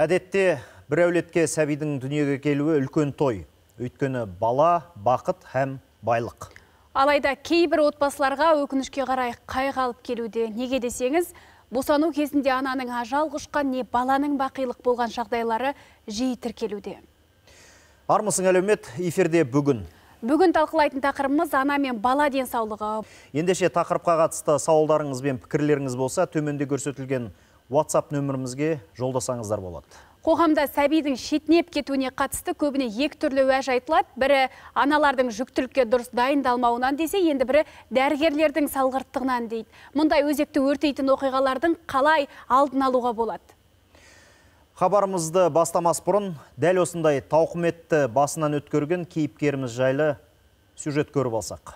Әдетте бір әулетке сәбидің дүниеге келуі үлкен той. Өйткені бала, бақыт һәм байлық. Алайда кейбір отбасыларға өкінішке қарай қайғы алып келуде. Неге десеңіз, босану кезінде ананың ажал құшқан не баланың бақилық болған жағдайлары жиі тіркелуде. Армысың әлеумет эфирде бүгін. Бүгін талқылайтын тақырыбымыз ана мен бала денсаулығы. Ендеше тақырыпқа қатысты сауалдарыңыз бен пікірлеріңіз болса, төменде көрсетілген WhatsApp нөмірімізге жолдасаңыздар болады. Қоғамда сәбидің шетінеп кетуіне қатысты көбіне екі түрлі уәж айтылады. Бірі аналардың жүктілікке дұрыс дайындалмауынан десе, енді бірі дәрігерлердің салғырттығынан дейді. Мұндай өзекті өртейтін оқиғалардың қалай алдын алуға болады? Хабарымызды бастамас бұрын дәл осындай тауқыметті басынан өткерген кейіпкеріміз жайлы сюжет көріп алсақ.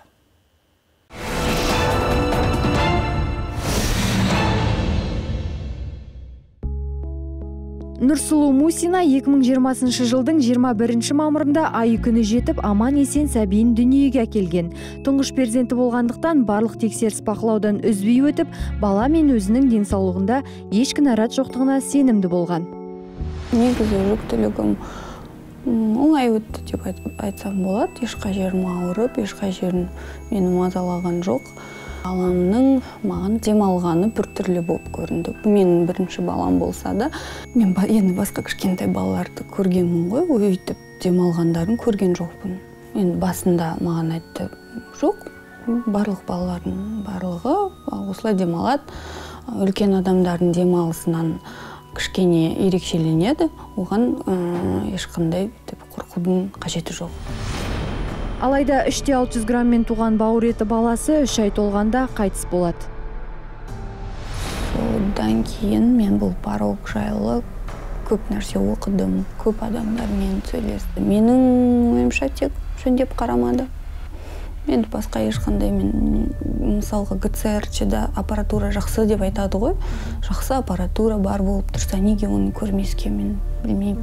Нұрсұлу Мусина 2020 жылдың 21 мамырында айы күні жетіп, аман есен сәбиін дүниеге әкелген. Тұңғыш перзенті болғандықтан барлық тексеріс бақылаудан үзбей өтіп, бала мен өзінің денсаулығында еш кінәрат жоқтығына сенімді болған. Негізі жүктілігім оңай өтті деп айтсам болады. Ешқай жерім ауырып, ешқай жерін мені мазалаған жоқ. Баламның маған демалғаны бір түрлі болып көрінді. Менің бірінші балам болса да, мен енді басқа кішкентай балаларды көргенмін ғой, өйтіп демалғандарын көрген жоқпын. Енді басында маған айтты, жоқ, барлық балалардың барлығы осылай демалады. Үлкен адамдардың демалысынан кішкене ерекшеленеді, оған ешқандай қорқудың қажеті жоқ. Алайда 300-600 граммен туған бауыр еті баласы 3 ай толғанда қайтыс болады. Одан кейін мен бұл порог жайлы көп нәрсе оқыдым, көп адамдармен сөйлесті. Менің ойымша тек жөндеп қарамады. Енді басқа ешқандай мысалға ГЦР-чіде аппаратура жақсы деп айтады ғой. Жақсы аппаратура бар болып тұрса, неге оны көрмеске мен білмеймін.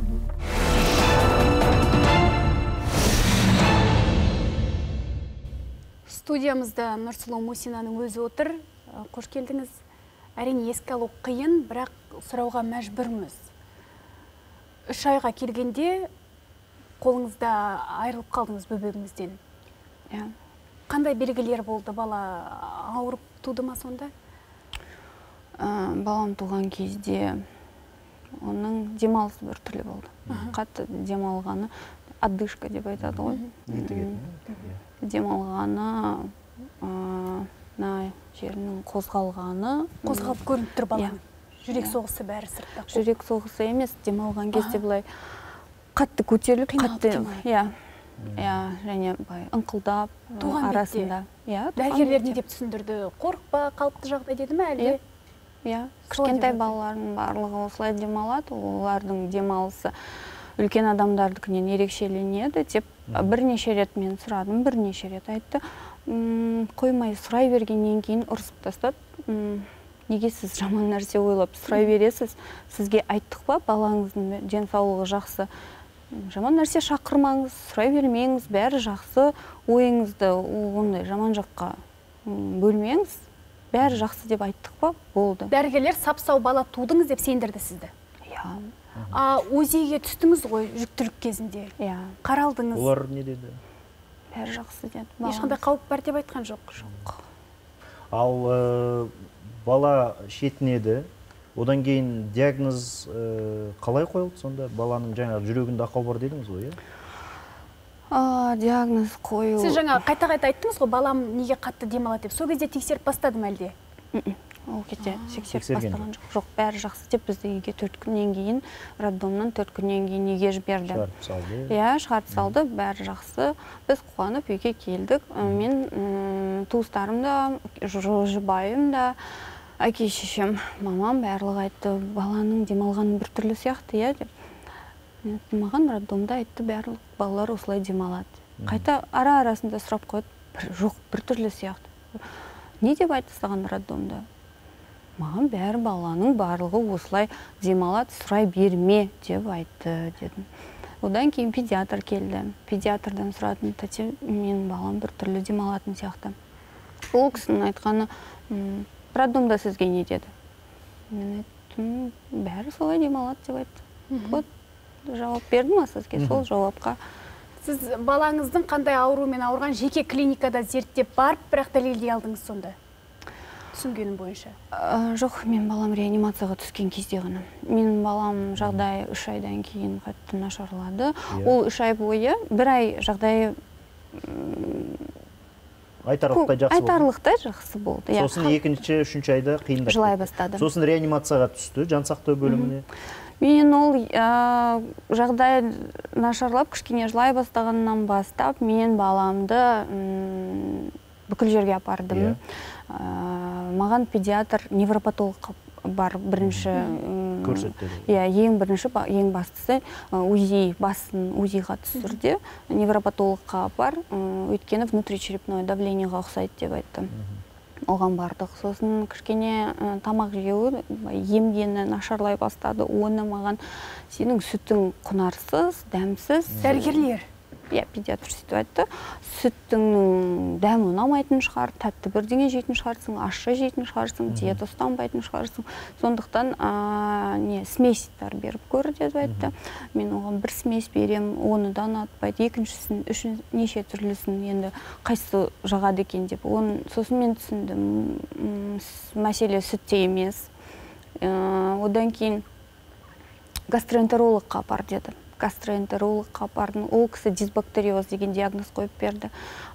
Студиямызда Нұрсұлу Мусинаның өзі отыр. Қош келдіңіз. Әрине еске алу қиын, бірақ сұрауға мәжбүрміз. 3 айға келгенде қолыңызда айырылып қалдыңыз бөбегіңізден. Қандай белгілер болды? Бала ауырып туды ма сонда? Балам туған кезде оның демалысы бір түрлі болды. Қатты демалғаны отдышка деп айтады ғой. Демалғаны, жерінің қозғалғаны. Қозғалып көрініп тұр баланың. Жүрек соғысы бәрі сыртта. Жүрек соғысы емес, демалған кезде бұлай қатты көтеріліп, қатты, және ыңқылдап арасында. Дәрігерлер не деп түсіндірді? Қорықпа, қалыпты жағдай деді ме әлде? Кішкентай балалардың барлығы осылай демалады, олардың демалысы үлкен адамдардыкінен ерекшеленеді деп бірнеше рет мен сұрадым, бірнеше рет айтты. Қоймай сұрай бергеннен кейін ұрсып тастады. Неге сіз жаман нәрсе ойлап сұрай бересіз? Сізге айттық па, балаңыздың денсаулығы жақсы. Жаман нәрсе шақырмаңыз, сұрай бермеңіз, бәрі жақсы. Ойыңызды ондай жаман жаққа бөлмеңіз. Бәрі жақсы деп айттық па, болды. Дәрігерлер сап-сау бала тудыңыз деп сендірді сізді? ОЗИ-ге түстіңіз ғой жүктілік кезінде. Қаралдыңыз. Олар не деді? Бәрі жақсы деді. Ешқандай қауіп бар деп айтқан жоқ. Ал бала шетінеді. Одан кейін диагноз қалай қойылды сонда? Баланың жаңа жүрегінде ақау бар дедіңіз ғой, диагноз қою. Сіз жаңа қайта-қайта айттыңыз ғой, балам неге қатты демалады деп. Сол кезде тексеріп бастадым әлде? Ол кезде тексеріп бастаған жоқ, бәрі жақсы деп бізді үйге 4 күннен кейін, роддомнан 4 күннен кейін үйге жіберді. Шығарып салды, бәрі жақсы. Біз қуанып үйге келдік. Мен туыстарым да, жұбайым да, әке шешем, мамам барлығы айтты, баланың демалғаны бір түрлі сияқты, деп. Маған роддомда айтты, барлық балалар осылай демалады. Қайта ара-арасында сұрап қойды, жоқ, бір түрлі сияқты. Не деп айтты саған роддомда? Маған бәрі баланың барлығы осылай демалады, сұрай берме деп айтты, дедім. Одан кейін педиатр келді. Педиатрдан сұрадым, тәте, менің балам бір түрлі демалатын сияқты. Ол кісінің айтқаны, роддомда сізге не деді? Мен айттым, бәрі солай демалады деп айтты. Вот жауап бердім сізге, сол жауапқа. Сіз балаңыздың қандай аурумен ауырған жеке клиникада зерттеп барып, бірақ дәлелдей алдыңыз сонда? Түсінгенім бойынша. Жоқ, мен балам реанимацияға түскен кезде ғана. Менің балам жағдайы 3 айдан кейін қатты нашарлады. Ол 3 ай бойы, 1 ай жағдайы айтарлықтай жақсы болды. Сосын екінші, үшінші айда қиындап жылай бастады. Сосын реанимацияға түсті, жансақтау бөліміне. Мен ол жағдай нашарлап, кішкене жылай бастағаннан бастап, мен баламды бүкіл жерге апардым. Маған педиатр, невропатолог бар бірінші. Көрсетті. Ең бірінші, ең бастысы УЗИ-ға түсірді. Невропатологқа бар, өйткені внутричерепное давлениеға ұқсайды деп айтты. Оған бардық. Сосын кішкене тамақ жеуі, емгені нашарлай бастады. Оны маған сенің сүтің құнарсыз, дәмсіз. Дәрігерлер? Педиатр сөйтіп айтты. Сүттің дәмі ұнамайтын шығар, тәтті бірдеңе жейтін шығарсың, ащы жейтін шығарсың, диета ұстанбайтын шығарсың. Сондықтан смесьтер беріп көр деп айтты. Мен оған бір смесь берем, оны да ұнатпайды. Екіншісін, үшін неше түрлісін енді қайсы жағады екен деп. Сосын мен түсіндім, мәселе сүтте емес. Одан кейін гастроэнтерологқа апар деді. Гастроэнтерологқа апардым. Ол кісі дисбактериоз деген диагноз қойып берді.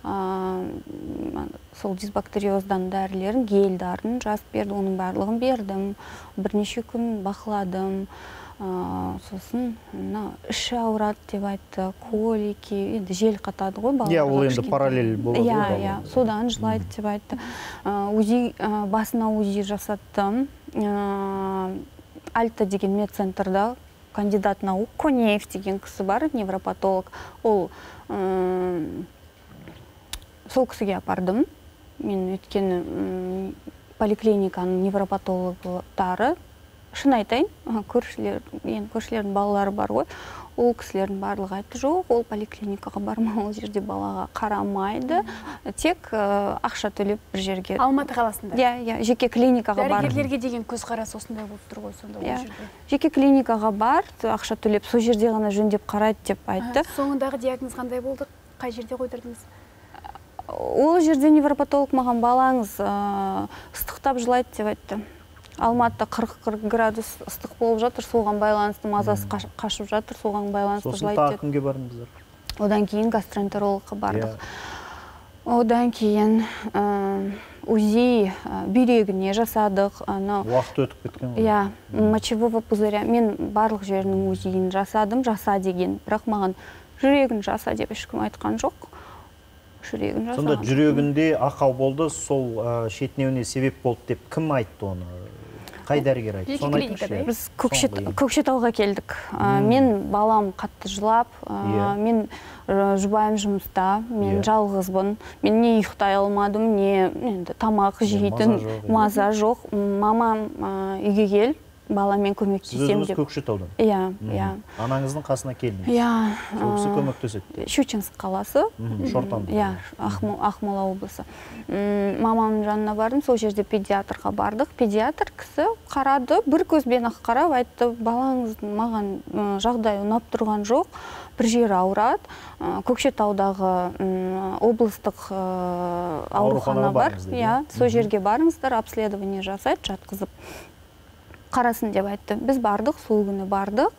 Сол дисбактериоздан дәрілерін, гельдарын жазып берді. Оның барлығын бердім. Бірнеше күн бақыладым. Сосын іші ауырады деп айтты. Колики, енді жел қатады ғой. Ол енді параллель болады. Содан жылайды деп айтты. Басына УЗИ жасаттым. Альта деген медцентрда кандидат наук Конеев деген кісі бар, невропатолог. Ол сол кісіге апардым. Мен өткені поликлиниканың невропатологтары, шын айтайын, көршілердің балалары бар ғой, ол кісілердің барлығы айтты, жоқ, ол поликлиникаға барма, ол жерде балаға қарамайды, тек ақша төлеп бір жерге. Алматы қаласында? Жеке клиникаға бар. Дәрігерлерге деген көзқарас осындай болып тұр ғой сонда ол жерде. Жеке клиникаға бар, ақша төлеп, сол жерде ғана жөндеп қарайды деп айтты. Соңындағы диагноз қандай болды? Қай жерде қойдырдыңыз? Ол жерде невропатолог маған балаңыз ыстықтап жылайды деп айтты. Алматыда 40 градус ыстық болып жатыр, соған байланысты мазасы қашып жатыр, соған байланысты жылайды деді. Сосын тағы кімге бардыңыздар? Одан кейін гастроэнтерологқа бардық. Одан кейін УЗИ бүйрегіне жасадық. Уақыт өтіп кеткен ғой? Мочевого пузыря. Мен барлық жерінің УЗИін жасадым, жаса деген. Бірақ маған жүрегін жаса деп ешкім айтқан жоқ. Жүрегін жасаған. Сонда жүрегінде ақау болды, сол шетінеуіне себеп болды деп кім айтты оны? Қай дәрігер айтты? Жеке клиникада? Біз Көкшетауға келдік. Мен балам қатты жылап, мен жұбайым жұмыста, мен жалғызбын. Мен не ұйықтай алмадым, не тамақ жейтін, маза жоқ. Мамам үйге кел, баламен көмектесем деп. Сіз өзіңіз Көкшетаудан? Иә. Анаңыздың қасына келдіңіз? Иә. Сол кісі көмектеседі? Щучинск қаласы. Шортанды? Иә, Ақмола облысы. Мамамның жанына бардым, сол жерде педиатрға бардық. Педиатр кісі қарады, бір көзбен ақ қарап айтты, балаңыздың маған жағдай ұнап тұрған жоқ, бір жері ауырады. Көкшетаудағы облыстық аурухана бар. Сол жерге барыңыздар, обследование жасайды, жатқызып қарасын деп айтты. Біз бардық, сол күні бардық.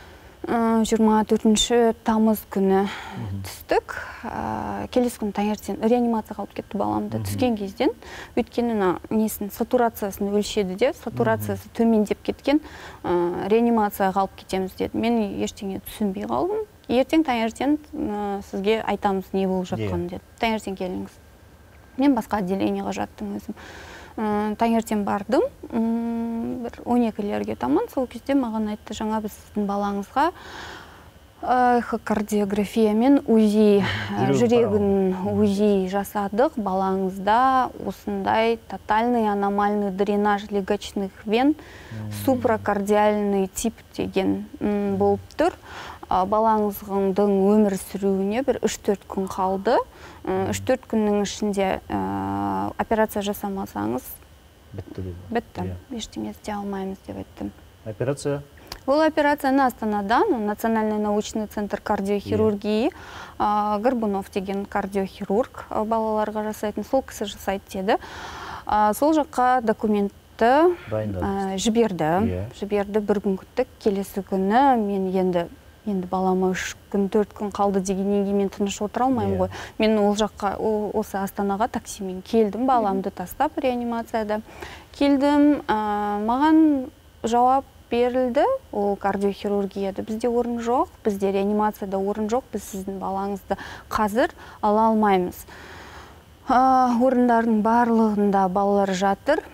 24 тамыз күні түстік. Келесі күні таңертең реанимацияға алып кетті баламды. Түскен кезден, өйткені сатурациясын өлшеді де, сатурациясы төмендеп кеткен, реанимацияға алып кетеміз деді. Мен ештеңе түсінбей қалдым. Ертең таңертең сізге айтамыз не болып жатқанын деді. Таңертең келіңіз. Мен басқа отделениеға жаттым өзім. Таңертең бардым, бір 12-лерге таман, сол кезде маған айтты, жаңа біз сіздің балаңызға эхокардиография мен УЗИ, жүрегін УЗИ жасадық, балаңызда осындай тотальный аномальный дренаж легочных вен, супракардиальный тип деген болып тұр. Балаңыздың өмір сүруіне бір 3-4 күн қалды. 3-4 күннің ішінде операция жасамасаңыз, бітті. Ештеңе істей алмаймыз деп айттым. Операция? Бұл операцияны Астанадан, Национальный научный центр кардиохирургии, Горбунов деген кардиохирург балаларға жасайтын, сол кісі жасайды деді. Сол жаққа документті жіберді, бір күн күттік. Келесі күні мен енді балама 3 күн, 4 күн қалды дегеннен кейін мен тыныш отыра алмаймын ғой. Мен ол жаққа, осы Астанаға таксимен келдім, баламды тастап реанимацияда. Келдім, маған жауап берілді, ол кардиохирургияда бізде орын жоқ, бізде реанимацияда орын жоқ, біз сіздің балаңызды қазір ала алмаймыз. Орындардың барлығында балалар жатыр,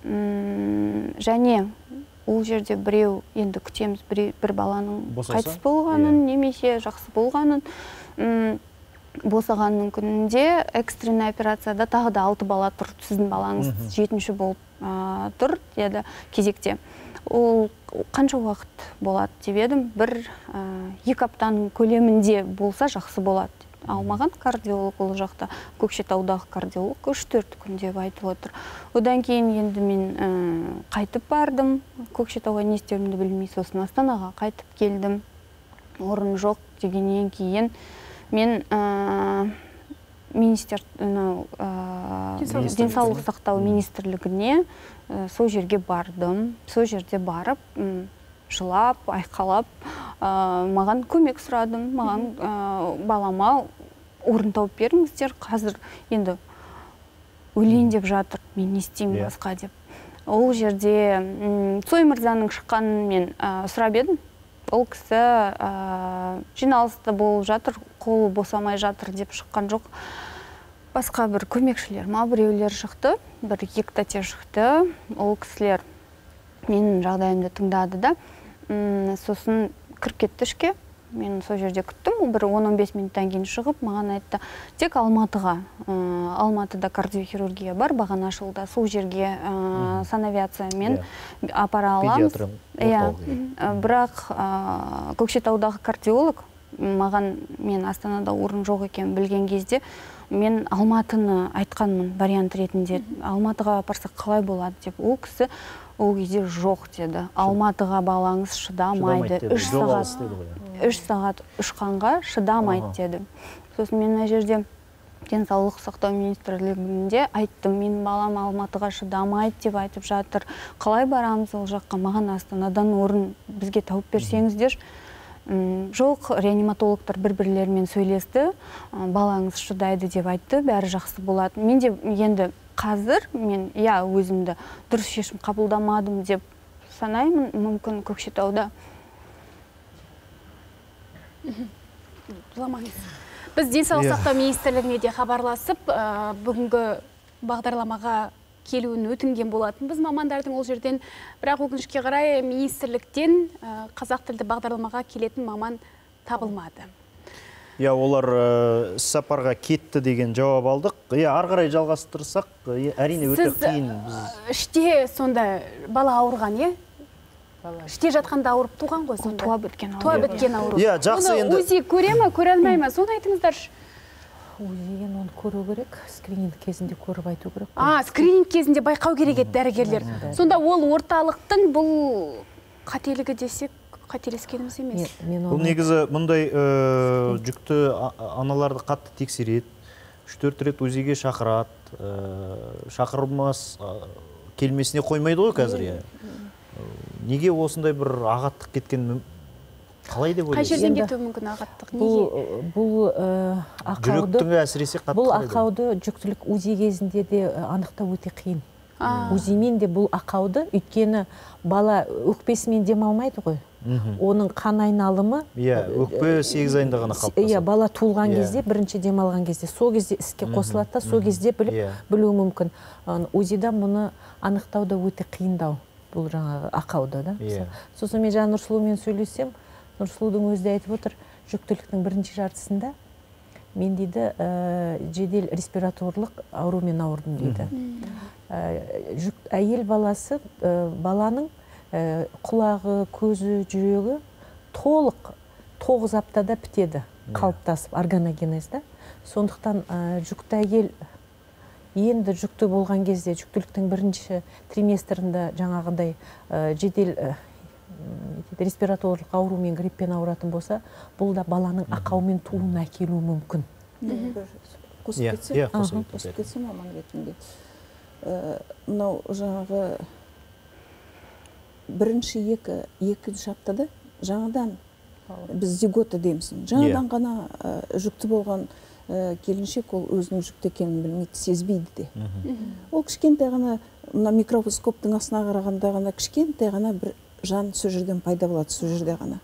және ол жерде біреу, енді күтеміз, бір баланың қайтыс болғанын, немесе жақсы болғанын. Босағанның күнінде экстренный операцияда тағы да 6 бала тұр, сіздің балаңыз 7-ші болып тұр, деді кезекте. Ол қанша уақыт болады деп едім, 1-2 аптаның көлемінде болса жақсы болады. Ал маған кардиолог ол жақта, Көкшетаудағы кардиолог 3-4 күн деп айтып отыр. Одан кейін енді мен қайтып бардым, Көкшетауға не істерімді білмей, сосын Астанаға қайтып келдім. Орын жоқ дегеннен кейін мен денсаулық сақтау министрлігіне сол жерге бардым. Сол жерде барып, жылап, айқалап, маған көмек сұрадым. Маған балама орын тауып беріңіздер. Қазір енді өлейін деп жатыр, мен не істеймін басқа деп. Ол жерде Цой мырзаның шыққанын мен сұрап едім. Ол кісі жиналысты болып жатыр, қолы босамай жатыр деп шыққан жоқ. Басқа бір көмекшілер, біреулер шықты, 1-2 тәте шықты. Ол кісілер менің жағдайымды тыңдады да, сосын кіріп кетті ішке. Мен сол жерде күттім, бір 10-15 минуттан кейін шығып, маған айтты, тек Алматыға, Алматыда кардиохирургия бар, бағана ашылды, сол жерге санавиациямен апара аламыз. Бірақ Көкшетаудағы кардиолог, мен Астанада орын жоқ екен білген кезде, мен Алматыны айтқанмын вариант ретінде. Алматыға апарсақ қалай болады деп, ол кісі ол кезде жоқ деді. Алматыға балаңыз шыдамайды. 3 сағат ұшқанға шыдамайды деді. Сосын мен мына жерде денсаулық сақтау министрлігінде айттым, мен балам Алматыға шыдамайды деп айтып жатыр. Қалай барамыз ол жаққа? Маған Астанадан орын бізге тауып берсеңіздер. Жоқ, реаниматологтар бір-бірлерімен сөйлесті, балаңыз шыдайды деп айтты, бәрі жақсы болады. Мен де енді қазір мен өзімді дұрыс шешім қабылдамадым деп санаймын, мүмкін Көкшетауда. Біз денсаулық сақтау министрлігіне де хабарласып, бүгінгі бағдарламаға келуін өтінген болатын. Біз мамандардың ол жерден, бірақ өкінішке қарай министрліктен қазақ тілді бағдарламаға келетін маман табылмады. Олар сапарға кетті деген жауап алдық. Ары қарай жалғастырсақ, әрине өте қиын. Іште сонда бала ауырған, іште жатқанда ауырып туған ғой сонда? Туа біткен ауырып. Жақсы енді. Узи көре ме, көре алмай ма? Соны айтыңыздаршы. Узиген оны көру керек, скрининг кезінде көріп айту керек. Скрининг кезінде байқау керек еді дәрігерлер. Сонда ол орталықтың бұл қателігі десек, қателескеніміз емес. Бұл негізі мұндай жүкті аналарды қатты тексереді, 3-4 рет узиге шақырады, шақырылмас келмесіне қоймайды ғой қазір. Неге осындай бір ағаттық кеткен қалай деп ойлайсыз? Қай жерден кетуі мүмкін ағаттық? Жүректің әсіресе қатты бұл ақауды жүктілік УЗИ кезінде де анықтау өте қиын. УЗИмен де бұл ақауды, өйткені бала өкпесімен демалмайды ғой. Оның қан айналымы өкпе 8 айында ғана қалыптасады. Бала туылған кезде, бірінші демалған кезде, сол кезде іске қосылады да, сол кезде білуі мүмкін. УЗИда мұны анықтауда өте қиындау, бұл жаңағы ақауды да. Сосын мен жаңа Нұрсұлумен сөйлесем, Нұрсұлудың өзі айтып отыр, жүктіліктің бірінші жартысында мен дейді жедел респираторлық аурумен ауырдым дейді. Әйел баласы, баланың құлағы, көзі, жүрегі толық 9 аптада бітеді, қалыптасып, органогенезда. Сондықтан жүкті әйел енді жүкті болған кезде, жүктіліктің бірінші триместрінде жаңағындай жедел респираторлық аурумен, гриппен ауыратын болса, бұл да баланың ақаумен туын әкелуі мүмкін. Қосып кетсем маман ретінде. Мынау жаңағы бірінші екінші аптада жаңадан біз зигота дейміз. Жаңадан ғана жүкті болған келіншек ол өзінің жүкті екенін білмейді, сезбейді де. Ол кішкентай ғана мына микроскоптың астына қарағанда ғана кішкентай ғана бір жан сол жерден пайда болады, сол жерде ғана.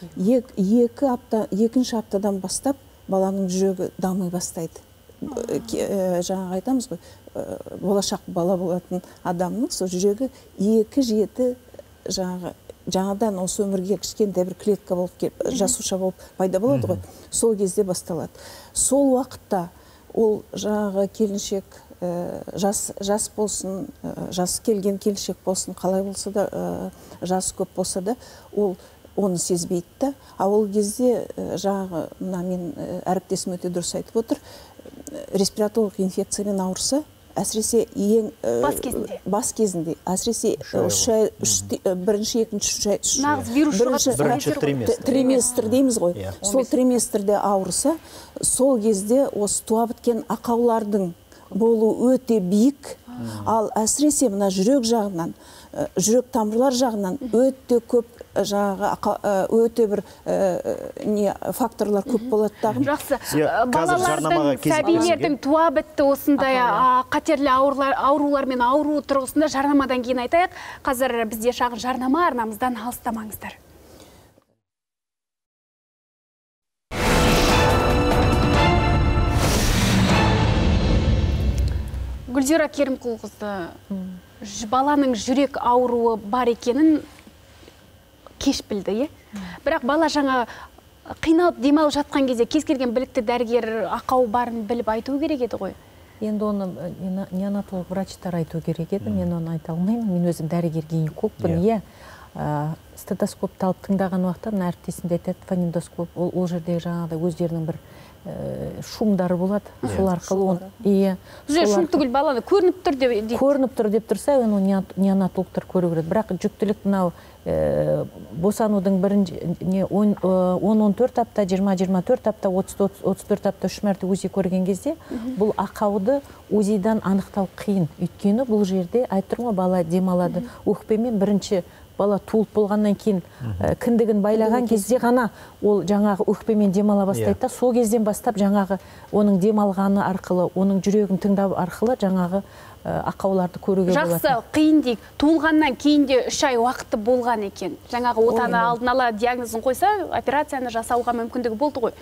Екінші аптадан бастап баланың жүрегі дами бастайды. Жаңағы айтамыз ғой, болашақ бала болатын адамның сол жүрегі 2-7 жаңадан осы өмірге кішкентай бір клетка болып келіп, жасуша болып пайда болады ғой. Сол кезде басталады. Сол уақытта ол жаңағы келіншек жас болсын, жасы келген келіншек болсын, қалай болса да, жасы көп болса да, ол оны сезбейді да. А ол кезде жаңағы мен әріптесім өте дұрыс айтып отыр, респираторлық инфекциямен ауырса, әсіресе бас кезінде, әсіресе бірінші, екінші триместр дейміз ғой. Сол триместрде ауырса, сол кезде осы туа біткен ақаулардың болу өте биік, ал әсіресе мына жүрек жағынан, жүрек тамырлар жағынан өте көп өте бір факторлар көп болады тағым. Жақсы, балалардың, сәбилердің туа бітті осындай қатерлі аурулармен ауыру тұрғысында жарнамадан кейін айтайық. Қазір бізде шағын жарнама, арнамыздан алыстамаңыздар. Гүлзира Керімқұлқызы, баланың жүрек ауруы бар екенін кеш білді, бірақ бала жаңа қиналып демалып жатқан кезде кез келген білікті дәрігер ақау барын біліп айту керек еді ғой. Енді оны неонатолог врачтар айту керек еді, мен оны айта алмаймын. Мен өзім дәрігер гинекологпын. Стетоскопты алып тыңдаған уақытта әріптесінде айтады, фонендоскоп, ол жерде жаңағыдай өздерінің бір шумдары болады, сол арқылы шум түгіл баланы көрініп тұр деп көрініп тұр деп тұрса, оны неонатологтар көру керек. Бірақ жүктілік мынау босанудың 10-14 апта, 20-24 апта, 30-34 апта 3 мәрте УЗИ көрген кезде бұл ақауды УЗИдан анықтау қиын. Өйткені бұл жерде айттырма бала демалады. Өкпемен бірінші бала туылып болғаннан кейін кіндігін байлаған кезде ғана ол жаңағы өкпемен демала бастайды да, сол кезден бастап жаңағы оның демалғаны арқылы, оның жүрегін тыңдау арқылы жаңағы ақауларды көруге болады. Жақсы, қиын дейік. Туылғаннан кейін де 3 ай уақыты болған екен. Жаңағы отаны алдын ала диагнозын қойса, операцияны жасауға мүмкіндігі болды ғой.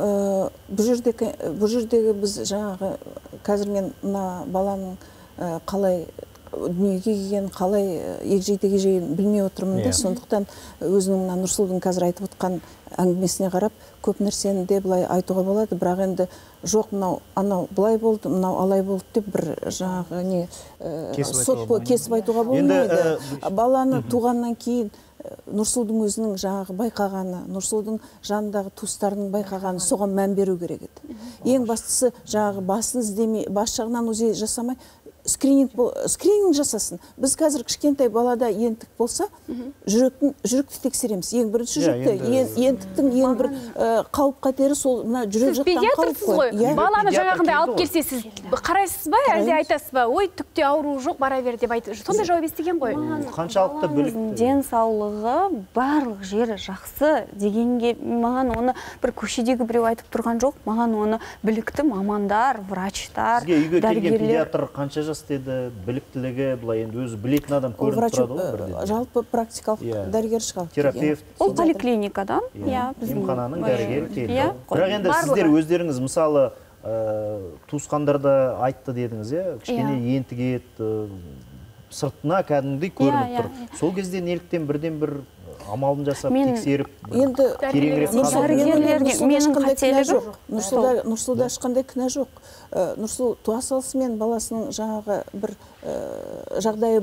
Бұл жердегі біз жаңағы қазір мен баланың қалай дүниеге келген, қалай егжей-тегжей жейін білмей отырмын да, сондықтан өзінің Нұрсұлудың қазір айтып отқан әңгімесіне қарап, көп нәрсені де былай айтуға болады, бірақ енді жоқ, мынау анау былай болды, мынау алай болды деп бір жаңағы кесіп айтуға болмайды. Баланы туғаннан кейін Нұрсұлудың өзінің жаңағы байқағаны, Нұрсұлудың жанындағы туыстарының байқағаны, соған мән беру керек еді. Ең бастысы жаңағы басын іздемей, бас жағынан УЗИ жасамай, скрининг жасасын. Біз қазір кішкентай балада ентік болса, жүректі тексереміз. Ең бірінші жүректі, ентіктің ең бір қауіп қатері сол жүрек жақтан қауіп қой. Баланы жаңағындай алып келсе, сіз қарайсыз ба, әлде айтасыз ба? Ой, түкте ауру жоқ, бара бер деп айтып. Сондай жауап естіген ғой. Қаншалықты білікті? Денсаулығы барлық жері жақсы дегенге маған оны бір көшедегі біреу айтып тұрған жоқ. Маған оны білікті мамандар, врачтар, дәрігерлер қанша деді, біліктілігі, бұлай енді өзі білетін адам көрініп тұрады ғой? Жалпы практикалық дәрігер шығады. Терапевт. Ол поликлиникадан. Емхананың дәрігері келді. Бірақ енді сіздер өздеріңіз, мысалы, туысқандарды айтты дедіңіз, кішкене ентігет, сыртына кәдімгідей көрініп тұр. Сол кезде неліктен бірден бір амалын жасап, тексеріп, тереңірек Нұрсұлуда ешқандай кінә жоқ. Нұрсұл туа салысымен баласының жаңағы бір жағдайы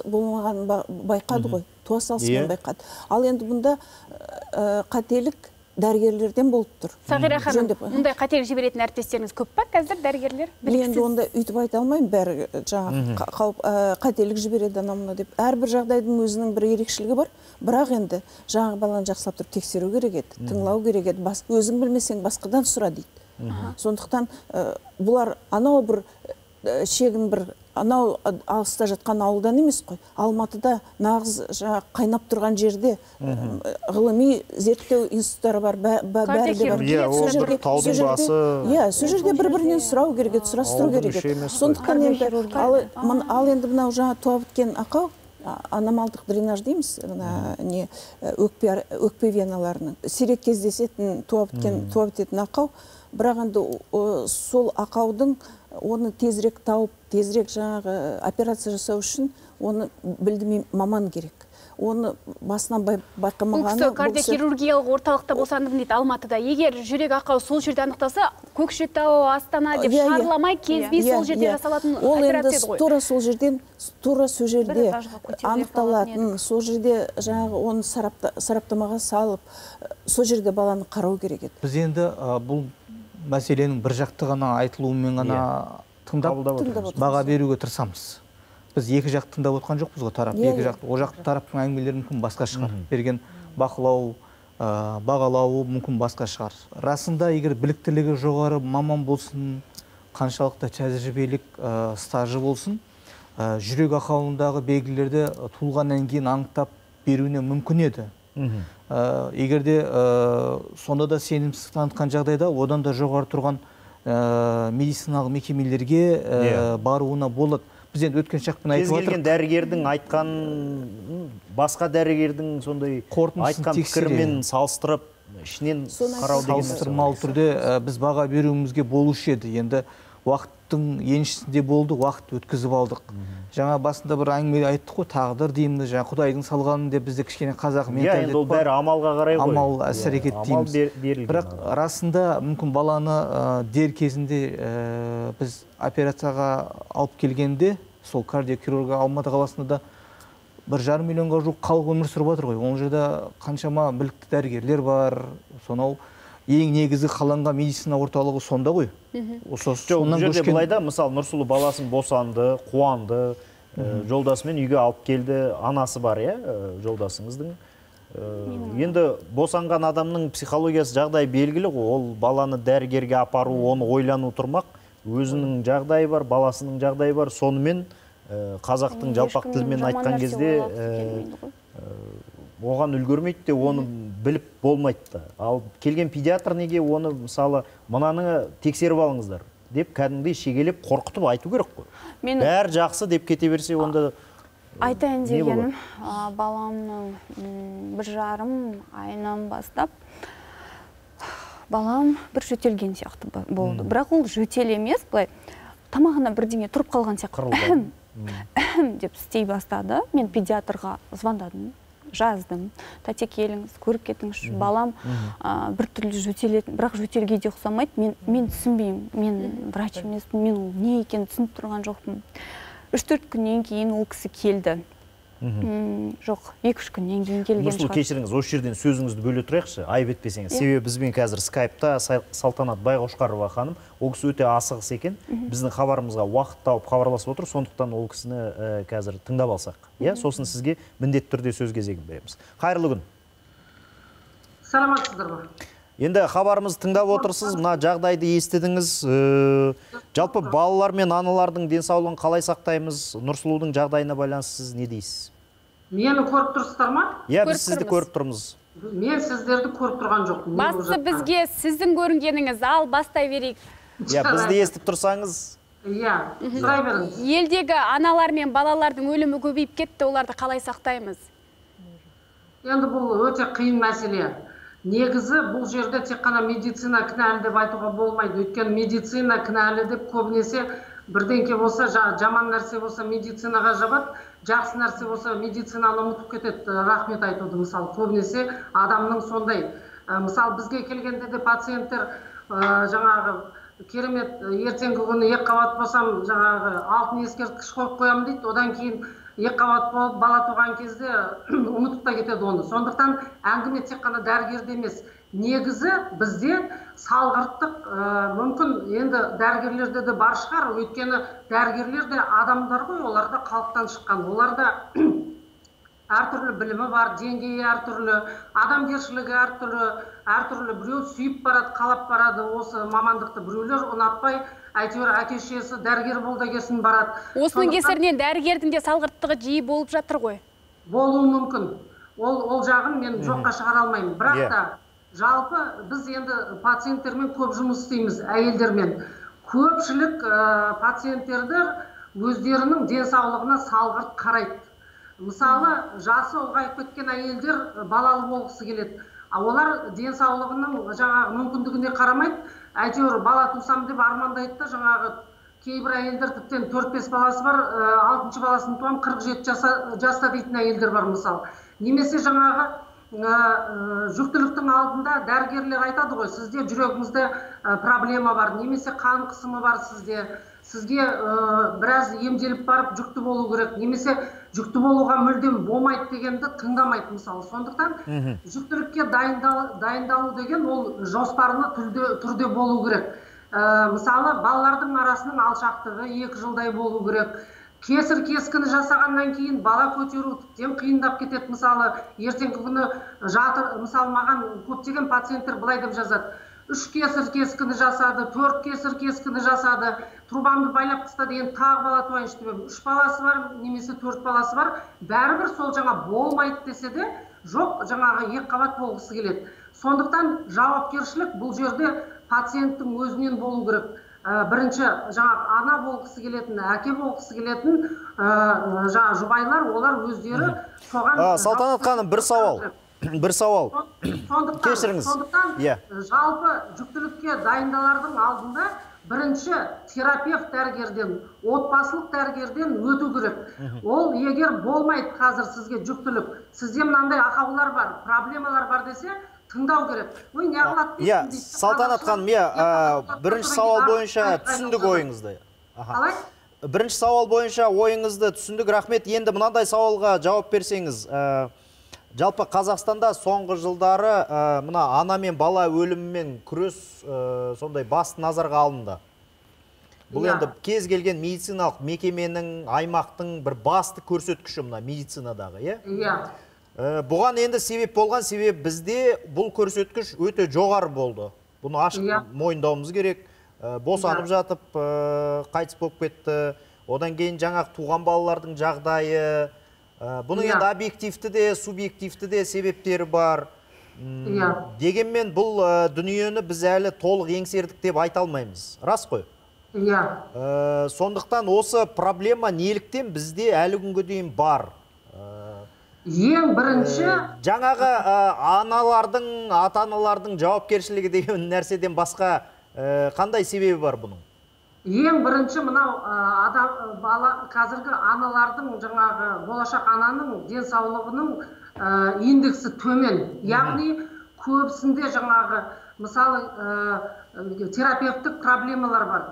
болмаған байқады ғой. Туа салысымен байқады. Ал енді бұнда қателік дәрігерлерден болып тұр. Сағира ханым, мұндай қателік жіберетін әріптестеріңіз көп па қазір дәрігерлер? Енді онда үйтіп айта алмаймын, бәрі қателік жібереді анамына деп. Әрбір жағдайдың өзінің бір ерекшелігі бар, бірақ енді жаңағы баланы жақсылап тұрып тексеру керек еді, тыңлау керек еді, өзің білмесең басқадан сұра дейді. Сондықтан бұлар анау бір шегін бір анау алыста жатқан ауылдан емес қой. Алматыда нағыз қайнап тұрған жерде ғылыми зерттеу институттары бар, бәрі де бар. Сол жерде бір-бірінен сұрау керек еді, сұрастыру керек еді. Сондықтан енді ал енді мынау жаңа туа біткен ақау, аномалдық дренаж дейміз, өкпе веналарының сирек кездесетін туа бітетін ақау, бірақ енді сол ақаудың оны тезірек тауып, тезірек жаңағы операция жасау үшін оны білді маман керек. Оны басынан байқамағаны... Бұл кісі кардиохирургиялық орталықта болсанды дейді Алматыда. Егер жүрек ақау сол жерде анықталса, Көкшетау, Астана деп шарламай, кезбей сол жерде жасалатын операция еді ғой. Тура сол жерде анықталатын, сол жерде жаңағы оны сараптамаға салып, сол жерде баланы қарау керек еді. Біз енді бұл мәселенің бір жақты ғана айтылуымен ғана тыңдап баға беруге тырысамыз. Біз екі жақ тыңдап отқан жоқпыз ғой, тарап. Екі жақ, о жақ тараптың әңгімелері мүмкін басқа шығар. Берген бақылау, бағалауы мүмкін басқа шығар. Расында егер біліктілігі жоғары маман болсын, қаншалықты тәжірибелік стажы болсын, жүрек ақауындағы белгілерді туылғаннан кейін анықтап беруіне мүмкін еді. Егерде сонда да сенімсіз танытқан жағдайда одан да жоғары тұрған медициналық мекемелерге баруына болады. Біз енді өткен шақпен айтып отырып, кез келген дәрігердің айтқан, басқа дәрігердің сондай айтқан пікірмен салыстырып, ішінен қарау деген салыстырмалы түрде біз баға беруімізге болушы еді. Енді уақыттың еншісінде болды, уақыт өткізіп алдық. Жаңа басында бір әңгіме айттық қой, тағдыр дейміз, жаңа Құдайдың салғанын деп бізде кішкене қазақ менталитет бар. Ол бәрі амалға қарай ғой. Амал әс-әрекет дейміз. Бірақ расында мүмкін баланы дер кезінде біз операцияға алып келгенде, сол кардиохирургия Алматы қаласында да 1,5 миллионға жуық халық өмір сүріп жатыр ғой. Ол жерде қаншама білікті дәрігерлер бар, сонау ең негізгі қаланған медицина орталығы сонда ғой. Жоқ, бұл жерде былайда, мысалы, Нұрсұлу баласын босанды, қуанды, жолдасымен үйге алып келді, анасы бар, жолдасыңыздың. Енді босанған адамның психологиясы жағдай белгілі ғой, ол баланы дәрігерге апару, оны ойлану тұрмақ, өзінің жағдайы бар, баласының жағдайы бар, сонымен қазақтың жалпақ тілімен айтқан кезде оған үлгермейді де, оны біліп болмайды. Ал келген педиатр неге оны, мысалы, мынаны тексеріп алыңыздар деп кәдімгідей шегелеп қорқытып айту керек қой. Бәрі жақсы деп кете берсе, онда айтайын дегенім, баламның 1,5 айынан бастап балам бір жөтелген сияқты болды. Бірақ ол жөтел емес, былай тамағына бірдеңе тұрып қалған сияқты деп істей бастады. Мен педиатрға звондадым, жаздым. Тәте келіңіз, көріп кетіңіз, балам бір түрлі жөтелетін, бірақ жөтелге де ұқсамайды. Мен түсінбеймін, мен врач емеспін, мен ол не екенін түсініп тұрған жоқпын. 3-4 күннен кейін ол кісі келді. Жоқ, 2-3 күннен кейін келген шығар. Нұрсұлу, кешіріңіз, осы жерден сөзіңізді бөле тұрайықшы, айып етпесеңіз. Себебі бізбен қазір скайпта Салтанат Байғошқарова ханым, ол кісі өте асығыс екен. Біздің хабарымызға уақыт тауып хабарласып отыр, сондықтан ол кісіні қазір тыңдап алсақ. Сосын сізге міндетті түрде сөз кезегін береміз. Қайырлы күн. Саламатсыздар ма? Енді хабарымызды тыңдап отырсыз, мына жағдайды естідіңіз. Жалпы балалар мен аналардың денсаулығын қалай сақтаймыз? Нұрсұлудың жағдайына байланысты сіз не дейсіз? Мені көріп тұрсыздар ма? Біз сізді көріп тұрмыз. Мен сіздерді көріп тұрған жоқпын. Басты бізге сіздің көрінгеніңіз, ал бастай берейік. Бізді естіп тұрсаңыз. Сұрай беріңіз. Елдегі аналар мен балалардың өлімі көбейіп кетті, оларды қалай сақтаймыз? Енді бұл өте қиын мәселе. Негізі бұл жерде тек қана медицина кінәлі деп айтуға болмайды. Өйткені медицина кінәлі деп көбінесе бірдеңке болса, жаман нәрсе болса медицинаға жабады, жақсы нәрсе болса медицинаны ұмытып кетеді, рахмет айтуды. Мысалы, көбінесе адамның сондай. Мысалы, бізге келгенде де пациенттер жаңағы керемет, ертеңгі күні екіқабат болсам, жаңағы алтын ескерткіш қойып қоямын дейді, одан кейін екіқабат болып бала туған кезде ұмытып та кетеді оны. Сондықтан әңгіме тек қана дәрігерде емес, негізі бізде салғырттық мүмкін енді дәрігерлерде де бар шығар, өйткені дәрігерлер де адамдар ғой, олар да халықтан шыққан, оларда әртүрлі білімі бар, деңгейі әртүрлі, адамгершілігі әртүрлі, біреу сүйіп барады, қалап барады осы мамандықты, біреулер ұнатпай, әйтеуір әке-шешесі дәрігер бол дегесін барады. Осының кесірінен дәрігердің де салғырттығы жиі болып жатыр ғой. Болуы мүмкін. Ол жағын мен жоққа шығара алмаймын. Бірақ та жалпы біз енді пациенттермен көп жұмыс істейміз, әйелдермен. Көпшілік пациенттерді өздерінің денсаулығына салғырт қарайды. Мысалы, жасы ұлғайып кеткен әйелдер балалы болғысы келеді. Олар денсаулығының жаңағы мүмкіндігіне қарамайды, әйтеуір бала тусам деп армандайды да, жаңағы кейбір әйелдер тіптен 4-5 баласы бар, 6-шы баласын туам 47 жаста дейтін әйелдер бар мысалы. Немесе жаңағы жүктіліктің алдында дәрігерлер айтады ғой, сізде жүрегіңізде проблема бар, немесе қан қысымы бар сізге біраз емделіп барып жүкті болу керек, немесе жүкті болуға мүлдем болмайды дегенді тыңдамайды мысалы. Сондықтан жүктілікке дайындалу деген ол жоспарлы түрде болу керек. Мысалы, балалардың арасының алшақтығы 2 жылдай болу керек. Кесір кескіні жасағаннан кейін бала көтеру тіптен қиындап кетеді. Мысалы, ертеңгі күні мысалы маған көптеген пациенттер былай деп жазады. 3 кесір кескіні жасады, 4 кесір кескіні жасады, трубамды байлап тастады, енді тағы бала туайыншы деп. 3 баласы бар, немесе 4 баласы бар, бәрібір сол жаңа болмайды десе де, жоқ, жаңағы 2 қабат болғысы келеді. Сондықтан жауапкершілік бұл жерде пациенттің өзінен болу керек. Бірінші жаңағы ана болғысы келетін, әке болғысы келетін жаңағы жұбайлар, олар өздері соған... Салтанат ханым, бір сауал. Сондықтан жалпы жүктілікке дайындалардың алдында бірінші терапевт дәрігерден, отбасылық дәрігерден өту керек. Ол егер болмайды қазір сізге жүктілік, сізде мынандай ақаулар бар, проблемалар бар десе, тыңдау керек. Ой, не қылады дейсің дейді. Салтанат ханым, бірінші сауал бойынша түсіндік ойыңызды. Қалай? Бірінші сауал бойынша ойыңызды түсіндік, рахмет. Енді мынандай сауалға жауап берсеңіз, жалпы Қазақстанда соңғы жылдары мына ана мен бала өлімімен күрес сондай басты назарға алынды. Бұл енді кез келген медициналық мекеменің, аймақтың бір басты көрсеткіші мына медицинадағы, иә? Бұған енді себеп болған себеп бізде бұл көрсеткіш өте жоғары болды. Бұны ашық мойындауымыз керек. Босанып жатып, қайтыс болып кетті. Одан кейін жаңағы туған балалардың жағдайы. Бұның енді объективті де, субъективті де себептері бар. Дегенмен бұл дүниені біз әлі толық еңсердік деп айта алмаймыз. Рас қой? Сондықтан осы проблема неліктен бізде әлі күнге дейін бар? Ең бірінші... Жаңағы аналардың, ата-аналардың жауапкершілігі деген нәрседен басқа қандай себебі бар бұның? Ең бірінші мынау қазіргі аналардың, жаңағы болашақ ананың денсаулығының индексі төмен. Яғни көбісінде жаңағы мысалы терапевттік проблемалар бар.